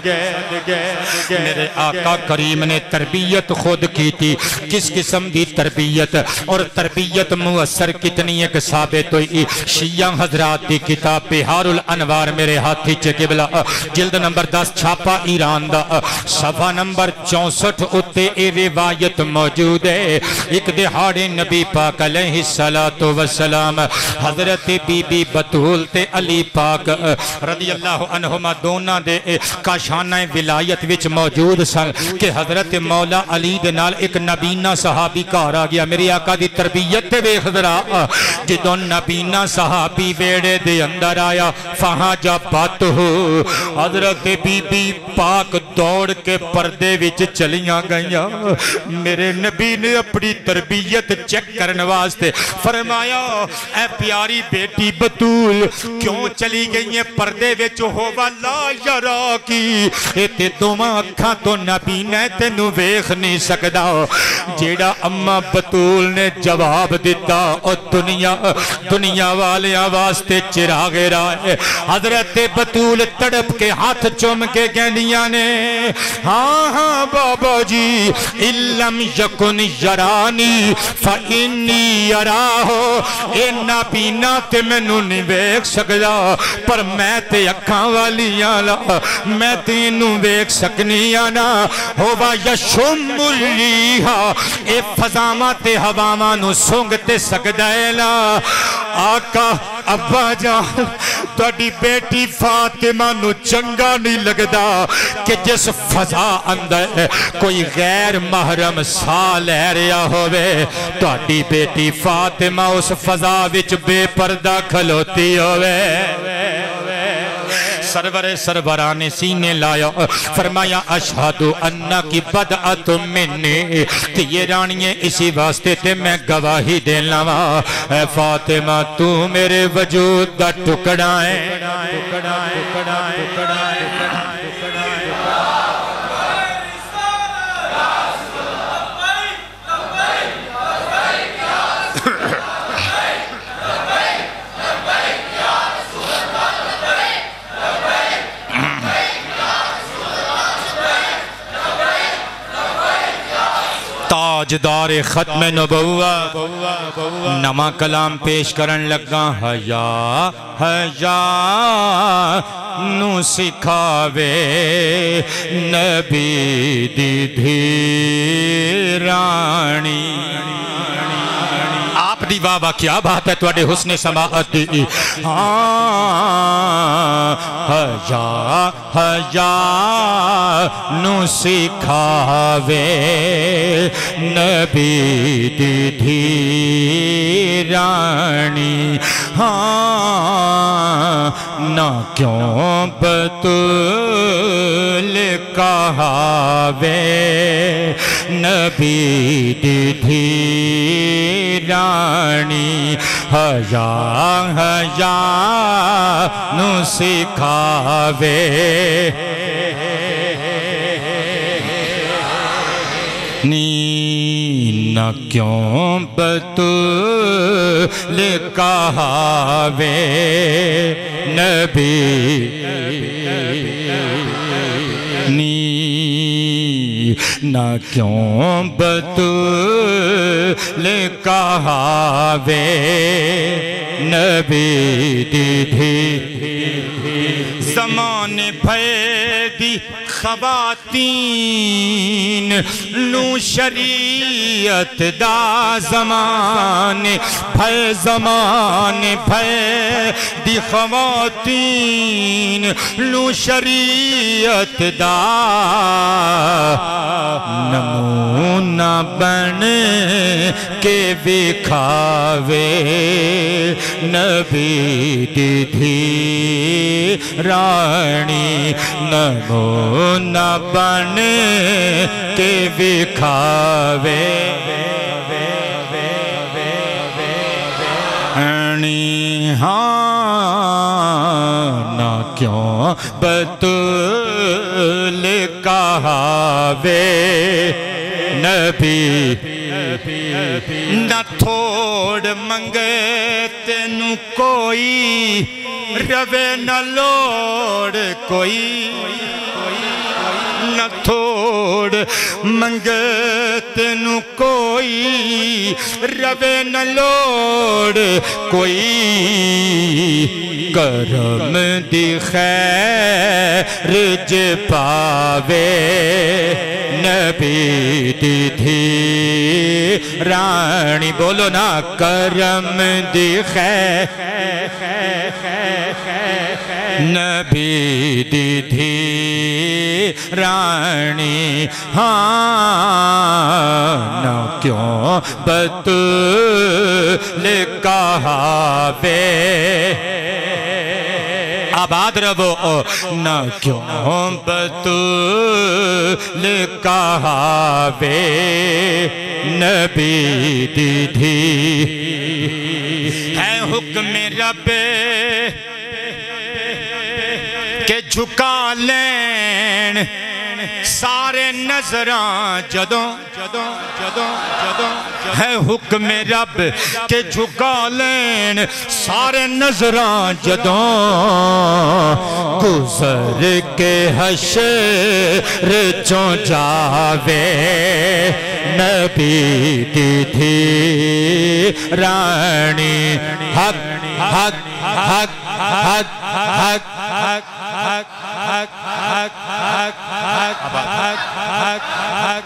میرے آقا کریم نے تربیت خود کی تھی کس قسم دی تربیت اور تربیت مؤثر کتنی ایک ثابت ہوئی شیعہ حضرات دی کتاب بہار الانوار میرے ہاتھی چکبلا جلد نمبر دس چھاپا ایران دا صفحہ نمبر چونسٹھ اتے اے روایت موجود ہے ایک دہاڑے نبی پاک علیہ السلام حضرت بی بی بطول تے علی پاک رضی اللہ عنہما دونہ دے کاشانہ ولایت وچ موجود سن کہ حضرت مولا علی دے نال ایک نبینہ صحابی کار آ گیا میری آقا دی تربیت تے ویکھ ذرا جدوں نبینہ صحابی ویڑے دے اندر آیا فہاں جا بات ہو حضرت بی بی پاک دوڑ کے پردے وچ چلیاں گئیاں میرے نبی نے اپنی تربیت چیک کرنے واسطے فرمایا اے پیاری بیٹی بطول کیوں چلی گئی ہیں پردے وچ ہوا لا یرا کی اے تے دوواں اکھاں تو نبی نے تینوں ویکھ نہیں سکدا جیڑا اماں بطول نے جواب دیتا او دنیا دنیا والیاں واسطے چراغ راہ حضرت بطول تڑپ کے ہاتھ چوم کے کہنیاں نے ہاں ہاں بابا جی علم یکن یرانی فإنی یراہو اے نابینا تے میں نو نہیں ویکھ سکدا پر میں تے اکھاں والیاں لا میں تینوں ویکھ سکنی آنا ہوا یشم الریحا اے فضامہ تے ہواما نو سنگ تے سکدائے لا آقا ابا جان توڑی بیٹی فاطمہ نو چنگا نہیں لگدا کہ جس فضا اندر کوئی غیر محرم سا لے رہا ہوئے توڑی بیٹی فاطمہ اس فضا وچ بے پردہ کھلوتی ہوئے سرور سروران سینے لایا فرمایا اشہدو انہ کی بدعت منی کہ یہ رانیے اسی واسطے تے میں گواہی دے لوا اے فاطمہ تو میرے وجود دا ٹکڑائیں ٹکڑائیں ٹکڑائیں ٹکڑائیں تاجدار ختم نبوہ نما کلام پیش کرن لگا حیا حیا نو سکھاوے نبی دی دھیرانی آپ دی بابا کیا بات ہے توڑے حسن سماعت دی ہاں حیا حیا نو سکھاوے نبی دی دھیرانی ہاں نہ کیوں بطول کہاوے نبی دی دھیرانی حیا حیا نو سکھاوے نی نہ کیوں بطول کہاوے نبی نی نہ کیوں بطول کہا وے نبی دی دھی زمانے بھئے دی خواتین نو شریعت دا زمانے بھئے زمانے بھئے دی خواتین نو شریعت دا نمونہ بن کے وکھاوے نبی دی دھی رانی نمونہ بن کے وکھاوے ہاں نہ کیوں بطول کہاوے نبی نہ تھوڑ منگے تینوں کوئی روے نہ لوڑ کوئی نہ تھوڑ منگے تینوں کوئی روے نہ لوڑ کوئی کرم دی خیر جے پاوے نبی دی دھی رانی بولو نا کرم دی خیر نبی دی دھی رانی ہاں نہ کیوں بطول کہاوے آباد رہو نہ کیوں بطول کہاوے نبی دی دھی ہے حکم رب کہ جھکا لین سارے نظراں جدوں جدوں جدوں جدوں ہے حکم رب کہ جھکا لین سارے نظراں جدوں گزر کے حشر چوں جاوے نبی دی دھی رانی حق حق حق حق حق حق حق حق حق حق حق حق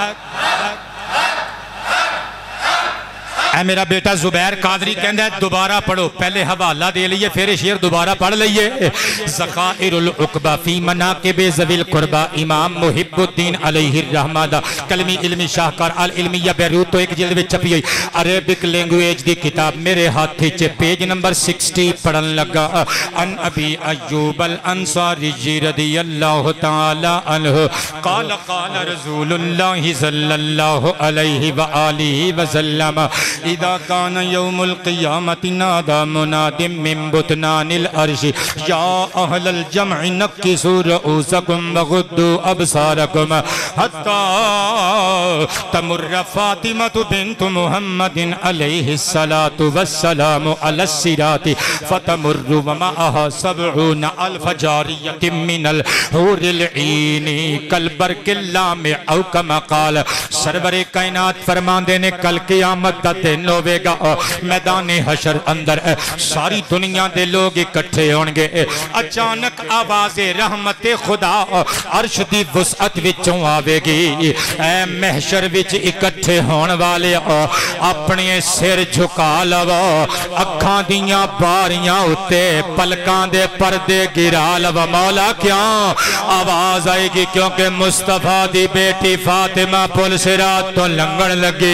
اے میرا بیٹا زبیر قادری کہندہ ہے دوبارہ پڑھو پہلے حوالہ دے لئے پھر شیر دوبارہ پڑھ لئیے ذخائر العقبہ فی مناقب ذوی القربہ امام محب الدین علیہ الرحمہ دا کلمی علمی شاہکار العلمیہ بیروت تو ایک جلد میں چھپی ہوئی عربک لینگویج دی کتاب میرے ہاتھی چے پیج نمبر سکسٹی پڑھن لگا ان ابی ایوب الانصاری رضی اللہ تعالی عنہ قال قال رسول اللہ صلی اللہ علیہ وآلہ وسلم اذا كان يوم القيامة نادى مناد من بطنان العرش يا اهل الجمع نكسوا رؤوسكم وغضوا ابصاركم حتى تمر فاطمة بنت محمد عليه الصلاة والسلام على الصراط فتمر ومعها سبعون الف جارية من الحور العين كالبرق اللامع او كما قال سرور کائنات فرمان دینے کل قیامت دا دن ہوئے گا میدان حشر اندر ساری دنیا دے لوگ اکٹھے ہونگے اچانک آواز رحمت خدا عرش دی وسعت وچوں آوے گی اے محشر وچ اکٹھے ہون والے اپنے سر جھکا لو اکھاں دیاں باریاں اتے پلکان دے پردے گرا لو مولا کیا آواز آئے گی کیونکہ مصطفیٰ دی بیٹی فاطمہ پل صراط تو لنگن لگی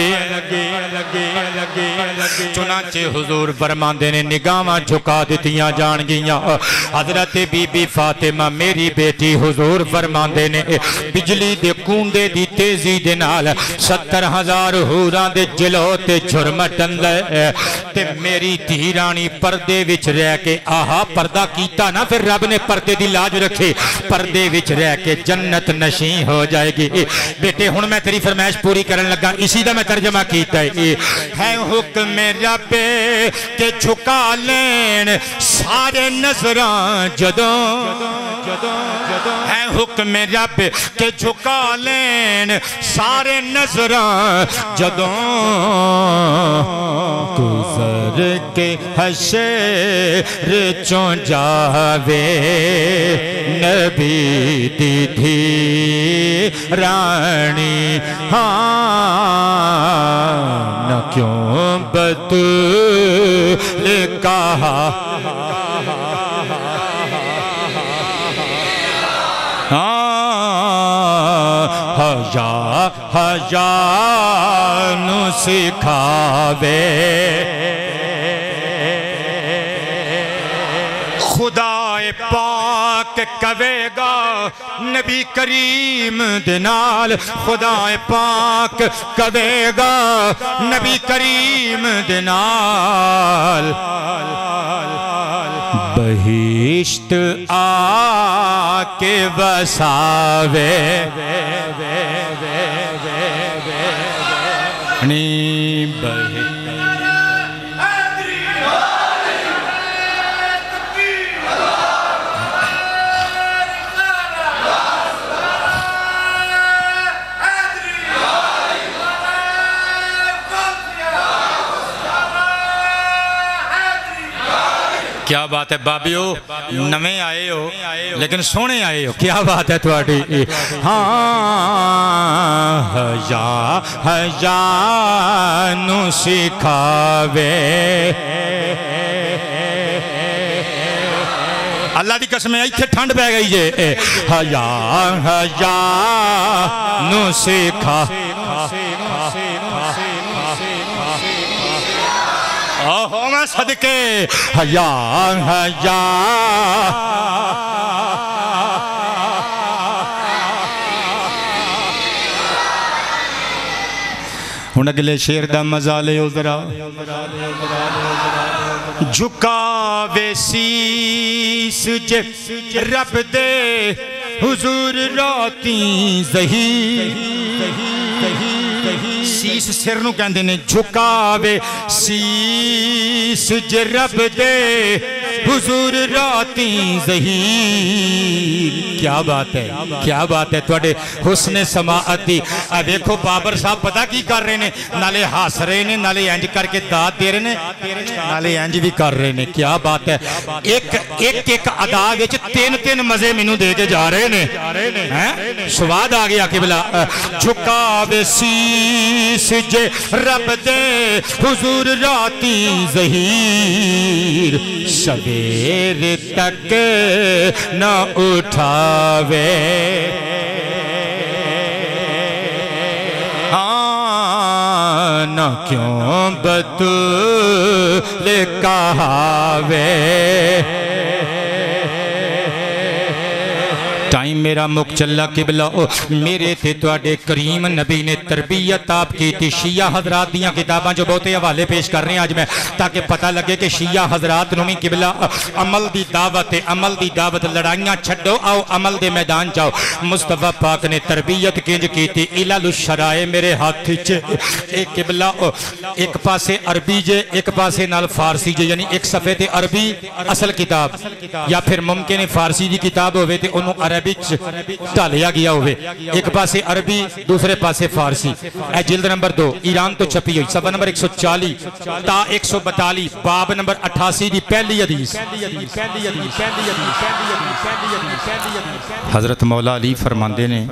چنانچہ حضور فرمان دینے نگاہاں جھکا دیتیاں جان گیاں حضرت بی بی فاطمہ میری بیٹی حضور فرمان دینے بجلی دے کوندے دی تیزی دے نال ستر ہزار حوران دے جلو تے جھرمٹن لے تے میری تیرانی پردے وچ رہ کے آہا پردہ کیتا نا پھر رب نے پردے دی لاج رکھے پردے وچ رہ کے جنت نشین ہو جائے گی بیٹے ہن میں تیری فرمائش پوری کرن لگا اسی دا میں ترجمہ کیتا ہے ہے حکم رب کہ جھکا لین سارے نظراں جدوں ہے حکم رب کہ جھکا لین سارے نظراں جدوں گزر کے حشر چوں جاوے نبی دی دھی رانی ہاں نہ کیوں بطول کہا حجا حجا نو سکھاوے خدا پاک کہے گا نبی کریم دنال خدا پاک کہے گا نبی کریم دنال بہشت آ کے وساوے نی بہشت کیا بات ہے بابیو نمیں آئے ہو لیکن سونے آئے ہو کیا بات ہے تواڈی ہاں حجا حجا نو سکھاوے اللہ دی قسم ہے ایتھے ٹھنڈ پہ گئی جے حجا حجا نو سکھا آہو میں صدقے حیا حیا ہن اگلے شیر دا مزہ لے ذرا جھکاوے سیس جے رب دے حضور راتیں ظہیر سیس سر نو کہندے نے جھکاوے سیس جے رب دے حضور راتیں ظہیر کیا بات ہے کیا بات ہے تواڈے حسن سماعت دی اے دیکھو بابر صاحب پتہ کی کر رہے نے نالے ہاس رہے نے نالے انج کر کے داد دے رہے نے نالے انج بھی کر رہے نے کیا بات ہے ایک ایک ایک ادا وچ تین تین مزے مینوں دے کے جا رہے نے ہیں سواد آ گیا قبلہ جھکاوے سیس جے رب دے حضور راتیں ظہیر سویر تک نہ اٹھاوے ہاں نہ کیوں بطول کہاوے ٹائم میرا مک چلا قبلہ میرے تھے تواڈے کریم نبی نے تربیت آپ کی تھی شیعہ حضرات دیاں کتاباں جو بہتے حوالے پیش کر رہے ہیں آج میں تاکہ پتہ لگے کہ شیعہ حضرات نومی قبلہ عمل دی دعوت عمل دی دعوت لڑائیاں چھڑو آؤ عمل دے میدان جاؤ مصطفیٰ پاک نے تربیت کنج کی تھی علل الشرائع میرے ہاتھ چھے ایک قبلہ ایک پاسے عربی جے ایک پاسے نال فارسی جے یعنی ایک صفحے تے عربی اصل کتاب یا پھر ممکن ہے فارسی دی کتاب ہوئے تے انہوں عربی ٹالیا گیا ہوئے ایک پاسے عربی دوسرے پاسے فارسی اے جلد نمبر دو ایران تو چھپی ہوئی صفحہ نمبر ایک سو چالی تا ایک سو بتالی باب نمبر اٹھاسی دی پہلی حدیث حضرت مولا علی فرماندے نے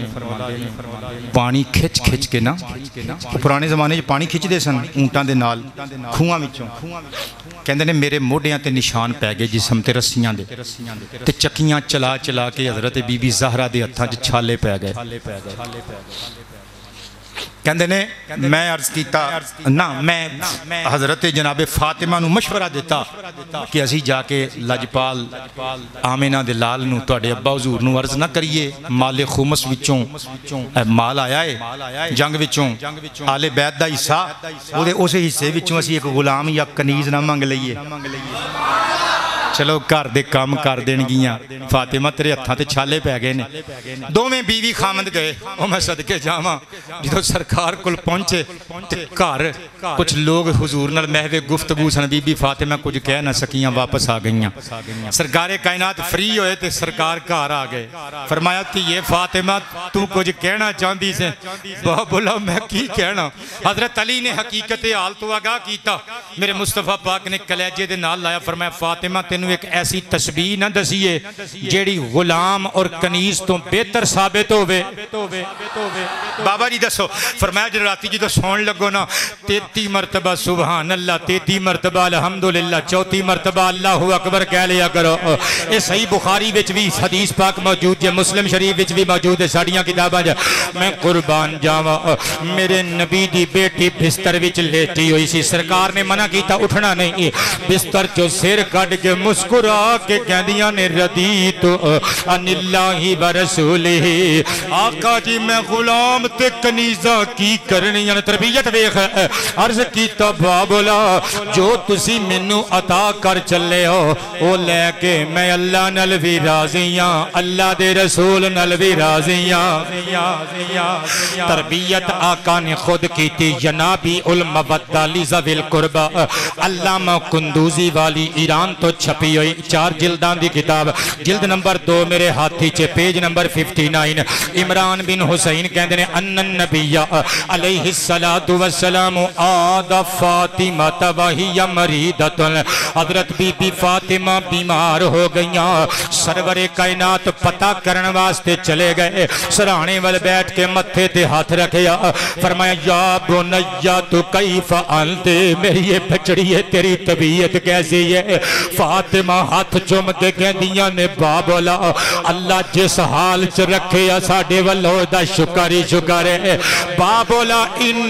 پانی کھچ کھچ کے نا پرانے زمانے جو پانی کھچ دے سن اونٹاں دے نال کھوئاں وچوں کہندے نے میرے موڈیاں تے نشان پہ گئے جسم تے رسیاں دے تے چکیاں چلا چلا کے حضرت بی بی زہرہ دے ہتھاں وچ چھالے پہ گئے کہندے نے میں عرض کیتا نا میں حضرت جناب فاطمہ نو مشورہ دیتا کہ اسی جا کے لجپال آمینہ دے لال نو تواڈے ابا حضور نو عرض نہ کریے مال خمس وچوں مال آیا ہے جنگ وچوں آل بیت دا حصہ او دے اسے حصے وچوں اسی ایک غلام یا کنیز نہ منگ لئیے چلو گھر دے کام کر دین گیاں فاطمہ تیرے ہتھاں تے چھالے پہ گئے نے دوویں بیوی خامد گئے او میں صدقے جاواں جدوں سرکار کول پہنچے تے گھر کچھ لوگ حضور نال محو گفتگو سن بی بی فاطمہ کچھ کہہ نہ سکیاں واپس آ گئیاں سرکار کائنات فری ہوئے تے سرکار گھر آ گئے فرمایا کہ یہ فاطمہ تو کچھ کہنا چاہندی سے بہا بولا میں کی کہنا حضرت علی نے حقیقت حال تو آگاہ کیتا میرے مصطفیٰ پاک نے کلیجے دے نال لایا فرمایا فاطمہ تینوں ایک ایسی تشبیہ نہ دسیے جیڑی غلام اور کنیز تو بہتر ثابت ہوئے بابا جی دسو فرمایا جو راتی جی تو سون لگو نا تیتی مرتبہ سبحان اللہ تیتی مرتبہ الحمدللہ چوتی مرتبہ اللہ اکبر کہہ لیا کرو اے صحیح بخاری وچ بھی حدیث پاک موجود ہے مسلم شریف وچ بھی موجود ہے ساڑیاں کتاباں جا میں قربان جاواں میرے نبی دی بیٹی بستر وچ لیٹی ہوئی سی سرکار نے منع کیتا اٹھنا نہیں بستر چو سر کٹ کے مسکرا کے کہندیاں نے ردیت ان اللہ و رسولہ آقا جی میں غلام تے کنیزہ کی کرنی یعنی تربیت ویخ عرض کیتا بابولا جو تسی منو عطا کر چلے ہو او لے کے میں اللہ نل بھی راضیاں اللہ دے رسول نل بھی راضیاں تربیت آقا نے خود کی تھی جنابی المودہ لذوی القربہ علامہ قندوزی والی ایران تو چھپی ہوئی چار جلدان دی کتاب جلد نمبر دو میرے ہاتھی چے page number fifty nine Imran bin Husain کہندے نے ان النبی علیہ السلام آدھا فاطمہ وہی مریدت حضرت بی بی فاطمہ بیمار ہو گئیاں سرور کائنات پتہ کرن واسطے چلے گئے سرانے وال بیٹھ کے متھے تے ہاتھ رکھیا فرمایا یا بنیا تو کیف انت میری یہ بچڑی ہے تیری طبیعت کیسی ہے فاطمہ ہاتھ چوم کے کہندیاں نے بابولا اللہ جس حال چ رکھے ساڈے والو دا شکر ہی شکر ہے بابولا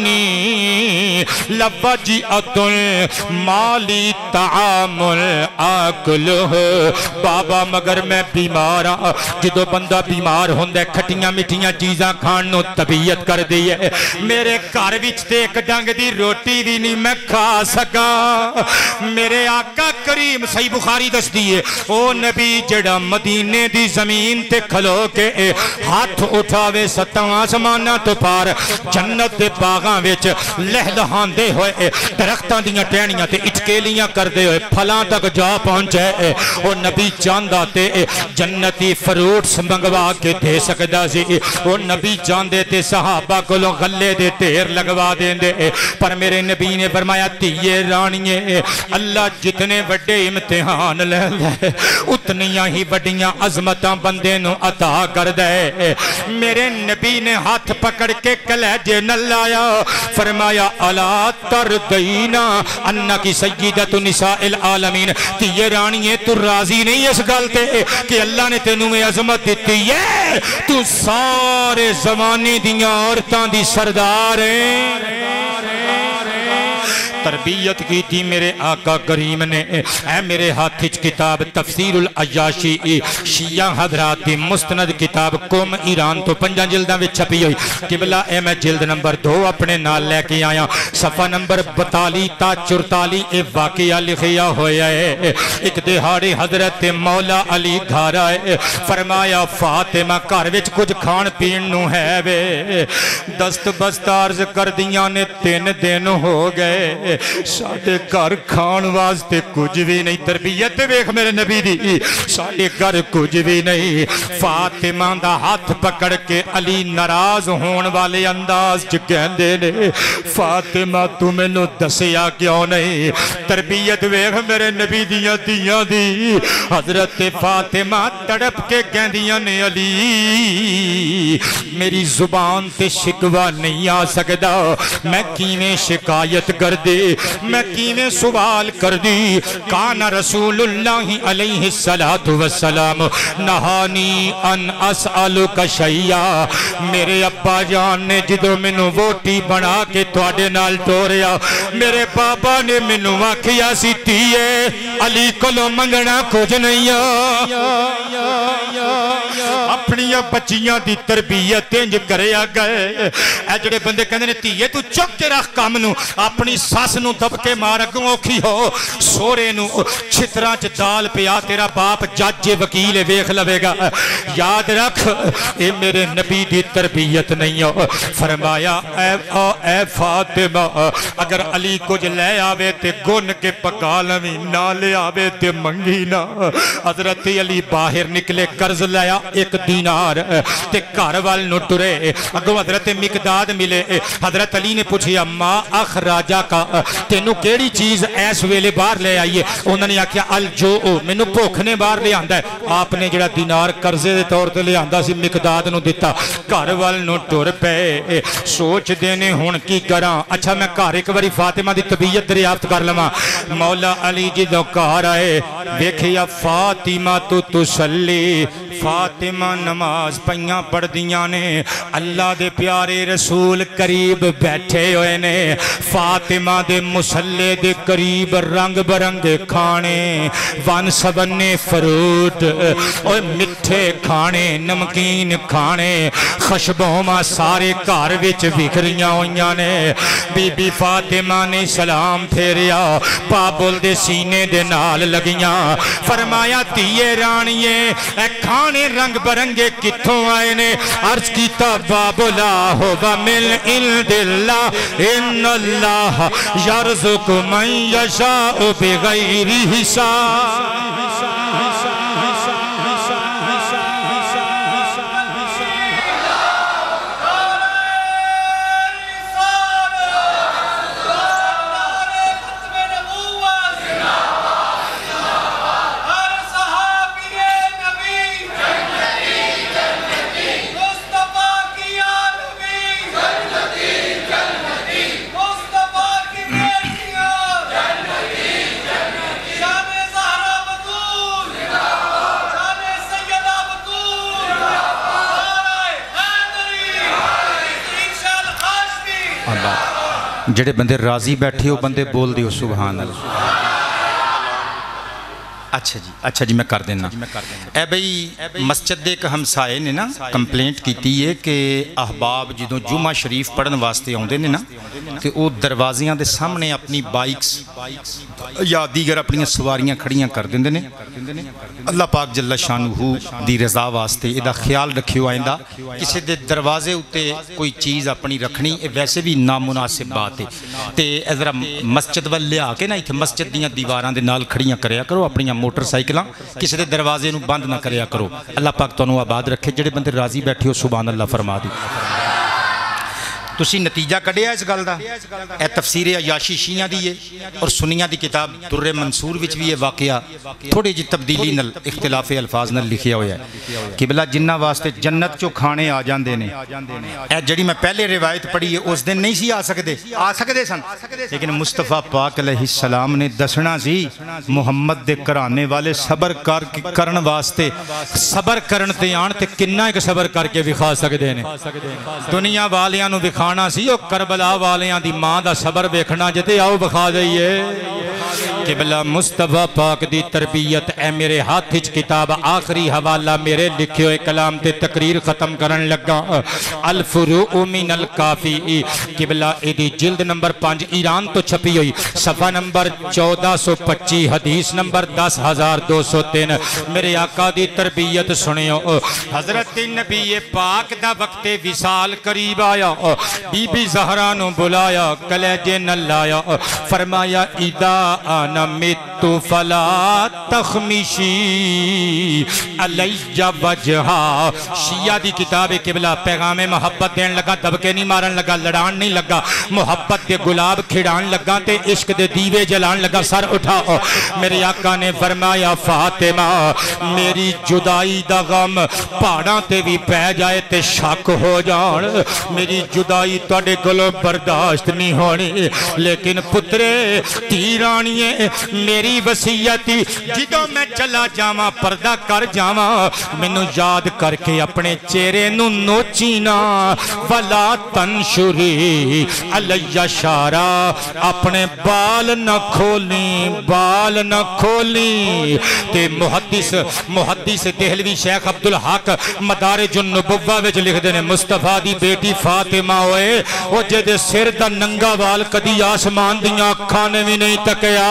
انی لوجئۃ مالی تعامل آکلہ بابا مگر میں بیمار ہاں جدو بندہ بیمار ہوندے کھٹیاں مٹھیاں چیزاں کھانو طبیعت کر دی ہے میرے گھر وچ تے ایک ڈنگ دی روٹی بھی نہیں میں کھا سکا میرے آقا کریم صحیح بخاری دس دیئے او نبی جڑا مدینے دی زمین تے کھلو کے ہاتھ اٹھاوے ستاں آسمانہ تو پار جنت دے باغاں وچ لہلہان دے ہوئے درختان دیاں ٹینیاں تے اٹکیلیاں کر دے ہوئے پھلاں تک جا پہنچے او نبی چاندہ تے جنتی فروٹس منگوا کے دے سکدا سی او نبی چاندے تے صحابہ کو لو غلے دے تیر لگوا دیں دے پر میرے نبی نے فرمایا تیئے رانیے اللہ جتنے بڑے امتحان لے لے اتنیاں ہی بڑیاں عظمتاں بندے نو عطا کر دے میرے نبی نے ہاتھ پکڑ کے کلیجے نہ لایا فرمایا الا تردینا انکی سیدت نساء العالمین تیئے رانیے تو راضی نہیں اس گلتے کہ اللہ نے تینوں عظمت دیتی ہے تو سارے زمانے دیاں عورتاں دی سردار ہیں تربیت کی تھی میرے آقا کریم نے اے میرے ہاتھ کتاب تفسیر العیاشی شیعہ حضرات مستند کتاب قوم ایران تو پنجا جلدہ میں چھپی ہوئی قبلہ اے میں جلد نمبر دو اپنے نال لے کے آیا صفحہ نمبر بتالی تا چرتالی اے واقعہ لکھیا ہویا ہے ایک دہاڑے حضرت مولا علی گھر آئے فرمایا فاطمہ گھر وچ کچھ کھان پین نو ہے وے دست بست عرض کر دیاں نے تین دن ہو گئے ساڑھے گھر کھان واسطے کچھ بھی نہیں تربیت ویکھ میرے نبی دی ساڑھے گھر کچھ بھی نہیں فاطمہ دا ہاتھ پکڑ کے علی ناراض ہون والے انداز چ کہندے نے فاطمہ تو مینوں دسیا کیوں نہیں تربیت ویکھ میرے نبی دیاں دیاں دی حضرت فاطمہ تڑپ کے کہندیاں نے علی میری زبان تے شکوہ نہیں آ سکدا میں کیویں شکایت کر دے میں کیویں سوال کر دی کان رسول اللہ علیہ السلام نہانی ان اسألک شیئا میرے ابا جان نے جدو منو ووٹی بنا کے تواڈے نال ٹوریا میرے بابا نے منو آکھیا سی تیے علی کولو منگنا کچھ نہیں اپنی اپنیاں بچیاں دی تربیت انج کریا گئے اے جڑے بندے کہندے نے دھیے تو چک کے رکھ کام نو اپنی ساس نو دب کے مار اگوں اوکھی ہو سورے نو چھتراں چ دال پیا تیرا باپ جج وکیل ویکھ لوے گا یاد رکھ اے میرے نبی دی تربیت نہیں ہو فرمایا اے اے فاطمہ اگر علی کچھ لے آوے تے گن کے پکا لویں نہ لے آوے تے منگی نہ حضرت علی باہر نکلے قرض لیا ایک دینار تے گھر وال نو ٹرے اگوں حضرت مقداد ملے حضرت علی نے پوچھیا ماں اخراجہ کا تینوں کیڑی چیز ایس ویلے باہر لے آئیے انہوں نے آکھیا الجو مینوں بھوک نے باہر لے آندا ہے آپ نے جڑا دینار قرضے دے طور تے لے آندا سی مقداد نو دتا گھر وال نو ٹر پے سوچ دینے ہن کی کراں اچھا میں گھر ایک واری فاطمہ دی طبیعت دریافت کر لواں مولا علی جدوں گھر آئے ویکھیا فاطمہ تو تسلی فاطمہ نماز پئیاں پڑھ دیاں نے اللہ دے پیارے رسول قریب بیٹھے ہوئے نے فاطمہ دے مسلے دے قریب رنگ برنگے کھانے ون سبنے فروٹ اور مٹھے کھانے نمکین کھانے خشبومہ سارے گھر وچ بکھریاں ہوئیاں نے بی بی فاطمہ نے سلام پھیریا بابل دے سینے دے نال لگیاں فرمایا تیے رانیے اے کھانے رنگ برنگے کتھوں آئے نے عرض کیتا بابلا ہو ومن عند اللہ ان اللہ یرزق من یشاء بغیر حساب جڑے بندے راضی بیٹھے ہو بندے بول دیو سبحان اللہ اچھا جی اچھا جی میں کر دینا اے بھئی مسجد ایک ہمسائے نے نا کمپلینٹ کیتی ہے کہ احباب جدوں جمعہ شریف پڑھن واسطے ہوندے نے نا کہ وہ دروازیاں دے سامنے اپنی بائکس یا دیگر اپنی سواریاں کھڑیاں کر دیندے نے اللہ پاک جل شانہ دی رضا واسطے ادا خیال رکھیو آئندہ کسی دے دروازے اتے کوئی چیز اپنی رکھنی ویسے بھی نامناسب بات ہے تے ذرا مسجد وال لیا کے نا ایتھے مسجد دیاں دیواراں دے نال کھڑیاں کریا کرو اپنی موٹر سائیکلاں کسی دے دروازے نو بند نہ کریا کرو اللہ پاک تانوں آباد رکھے جڑے بندے راضی بیٹھے ہو سبحان اللہ فرما دی تسی نتیجہ کڈیا اس گل دا اے تفسیر عیاشی شیعہ دی ہے اور سنیہ دی کتاب در منصور وچ بھی یہ واقعہ تھوڑی جی تبدیلی نل اختلاف الفاظ نل لکھیا ہویا ہے قبلہ جنہ واسطے جنت چو کھانے آ جاندے نے اے جڑی میں پہلے روایت پڑھی ہے اس دن نہیں سی آ سکدے آ سکدے سن لیکن مصطفیٰ پاک علیہ السلام نے دسنا سی محمد دے کرانے والے صبر کر کرن واسطے صبر کرن تے آن تے کنہ ایک صبر کر کے وکھا سکدے نے دنیا والیاں نو وکھا سی او کربلا والیاں دی ماں دا صبر ویکھنا جتے آؤ بخا دئیے قبلہ مصطفیٰ پاک دی تربیت اے میرے ہاتھ ہچ کتاب آخری حوالہ میرے لکھے ہوئے کلام تے تقریر ختم کرن لگا الفروع من الکافی قبلہ ایدی جلد نمبر پانچ ایران تو چھپی ہوئی صفحہ نمبر چودہ سو پچی حدیث نمبر دس ہزار دو سو تین میرے آقا دی تربیت سنیو حضرت نبی پاک دا وقت وصال قریب آیا بی بی زہرا نو بلایا کلیجے نہ لایا فرمایا اذا انا مت فلا تخمشی علی وجہا شیعہ دی کتاب قبلہ پیغام محبت دین لگا دبکے نہیں مارن لگا لڑان نہیں لگا محبت دے گلاب کھڑان لگا تے عشق دے دیوے جلان لگا سر اٹھاؤ میرے آقا نے فرمایا فاطمہ میری جدائی دا غم پہاڑاں تے بھی پہ جائے تے شک ہو جان میری جدائی جدائی تواڈے کولوں برداشت نہیں ہونی لیکن پترے تی رانیے میری وصیت جدوں میں چلا جاواں پردہ کر جاواں مینوں یاد کر کے اپنے چہرے نو نوچی نا ولا تنشری علیہ شارا اپنے بال نہ کھولی بال نہ کھولی تے محدث محدث دہلوی شیخ عبدالحق مدارج النبوہ وچ لکھدے نے مصطفیٰ دی بیٹی فاطمہ ہوئے او جدے سر دا ننگا وال کدی آسمان دیاں اکھاں نے بھی نہیں تکیا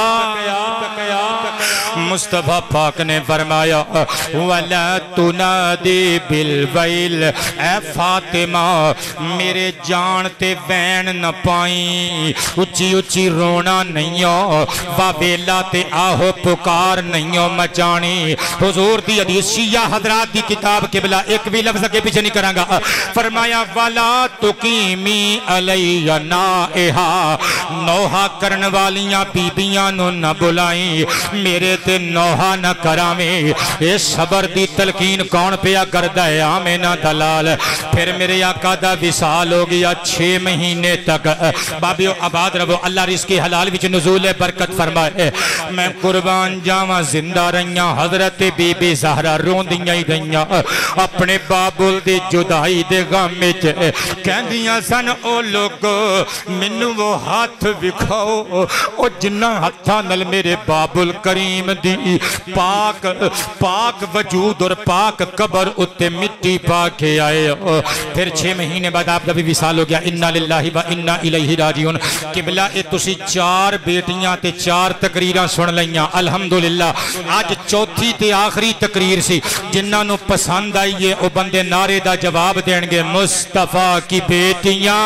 مصطفیٰ پاک نے فرمایا وَلَا تُنَادِي بِالْوَيْلِ اے فاطمہ میرے جان تے وین نہ پائیں اچھی اچھی رونا نہیں ہو وَوَيْلَا تے آہو پکار نہیں ہو مچانی حضور دی حدیث شیعہ حضرات دی کتاب قبلہ ایک بھی لفظ کے پیچھے نہیں کرانگا فرمایا وَلَا تُقِيمِي عَلَيَّ نَائِحَا نوحہ کرن والیاں بیبیاں نو نہ بلائیں میرے تے نوحہ نہ کرامیں اے صبر دی تلقین کون پیا کردہ ہے آمینہ دلال پھر میرے آقا دا وصال ہو گیا چھ مہینے تک بابیو آباد رہو اللہ رزق حلال وچ نزول برکت فرمائے میں قربان جاواں زندہ رہیاں حضرت بی بی زہرہ رون دیاں ہی گئیاں اپنے بابل دی جدائی دے غم وچ کہن دیاں سن او لوگو منو وہ ہاتھ بکھاؤ او جنہ ہتھاں نل میرے بابل کریم دی پاک پاک وجود اور پاک قبر اتے مٹی پاکے آئے پھر چھ مہینے بعد آپ کا بھی وصال ہو گیا انا للہ و انا الیہ راجعون قبلہ اے تسی چار بیٹیاں تے چار تقریراں سن لئیاں الحمدللہ آج چوتھی تے آخری تقریر سی جنہاں نو پسند آئیے او بندے نعرے دا جواب دین گے مصطفیٰ کی بیٹیاں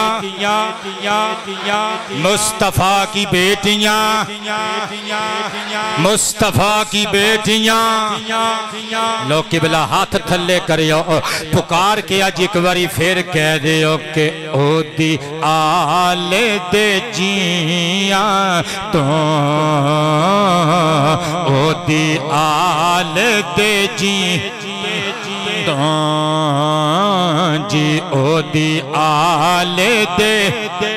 مصطفیٰ کی بیٹیاں مصطفیٰ کی بیٹیاں لو قبلہ ہاتھ تھلے کریو پکار کے آج ایک باری پھر کہہ دیو کہ او دی آل دے جیاں تو او دی آل دے جیاں جی او دی آل دے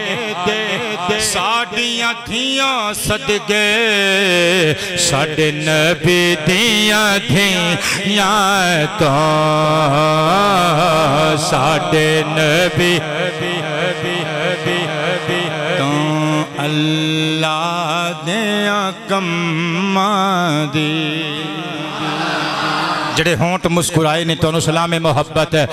ساڑیاں دھیاں صدقے ساڑے نبی دیاں دھیاں تو ساڑے نبی تو اللہ دیاں کماں دی جڑے ہونٹ مسکرائے نے تو انہوں سلام محبت ہے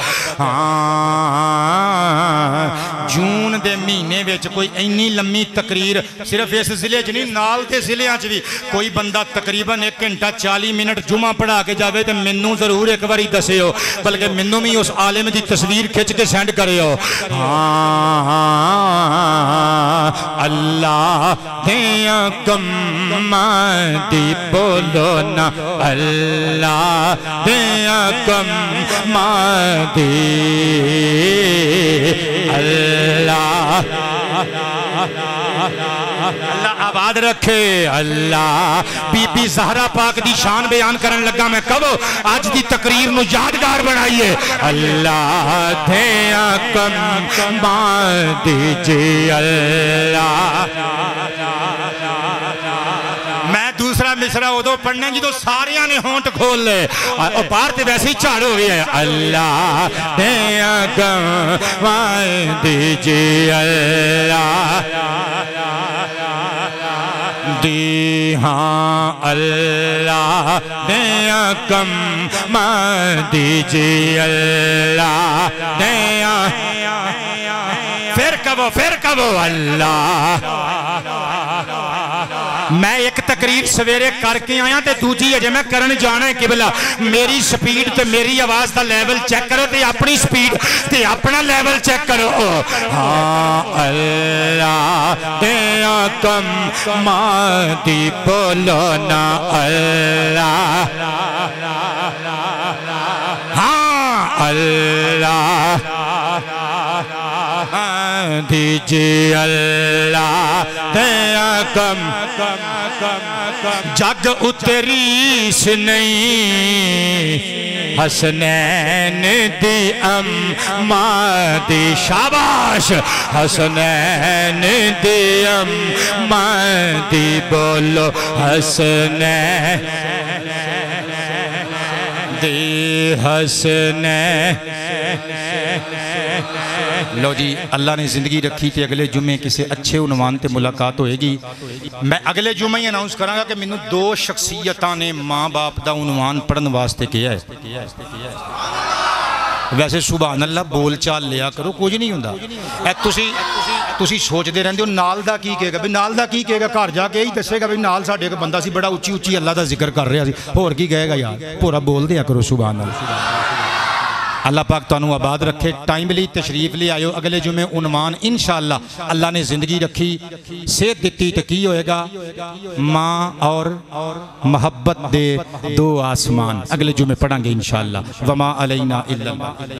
جون دے مہینے ویچ کوئی اینی لمبی تقریر صرف اس ضلع چ نہیں نال دے ضلع چ بھی کوئی بندہ تقریباً ایک گھنٹہ چالی منٹ جمعہ پڑھا کے جاوے تے منوں ضرور ایک باری دسے ہو بلکہ منوں بھی اس عالم دی تصویر کھچ کے سینڈ کرے ہو اللہ دیاں کماں دی بولو نا اللہ دیاں کماں دی اللہ اللہ آباد رکھے اللہ بی بی زہرہ پاک دی شان بیان کرن لگا میں کبو آج دی تقریر نو یادگار بنائیے اللہ دیاں کماں دیجئے اللہ میں دوسرا مصرہ ہو دو پڑھنے جی تو ساریاں نے ہونٹ کھول لے اور پار تے ویسے ہی چاڑ ہو گیا ہے اللہ دیاں کماں دیجئے اللہ دی ہاں اللہ دیاں کماں دیجئے اللہ دیاں پھر کبو پھر کبو اللہ میں ایک تقریر سویرے کر کے آیا تے دوجی اجے میں کرن جانا ہے قبلہ میری سپیڈ تے میری آواز دا لیول چیک کرو تے اپنی سپیڈ تے اپنا لیول چیک کرو ہاں اللہ دیاں کماں دی بولو نا اللہ ہاں اللہ دیجئے اللہ دے کم جگ اتری سے نہیں حسنین دی اماں دی شاباش حسنین دی اماں دی بولو حسنین دی حسنین لو جی اللہ نے زندگی رکھی تھی اگلے جمعے کسی اچھے عنوان تے ملاقات ہوئے گی میں اگلے جمعے ہی اناؤنس کراں گا کہ میں نے دو شخصیتاں نے ماں باپ دا عنوان پڑھن واسطے کیا ہے ویسے سبحان اللہ بول چال لیا کرو کچھ نہیں ہوندا اے تسی تسی سوچ دے رہندے ہو نال دا کی کہے گا بھی نال دا کی کہے گا گھر جا کے ہی دسے گا بھی نال ساڈے کو بندہ سی بڑا اونچی اونچی اللہ دا ذکر کر رہا سی اور کی کہے گا یار پورا بول دیا کرو سبحان اللہ اللہ پاک تانوں آباد رکھے ٹائم لی تشریف لے آئیو اگلے جمعے عنوان انشاءاللہ اللہ نے زندگی رکھی صحت دیتی تو کی ہوئے گا ماں اور محبت دے دو آسمان اگلے جمعے پڑھیں گے انشاءاللہ وما علینا الا اللہ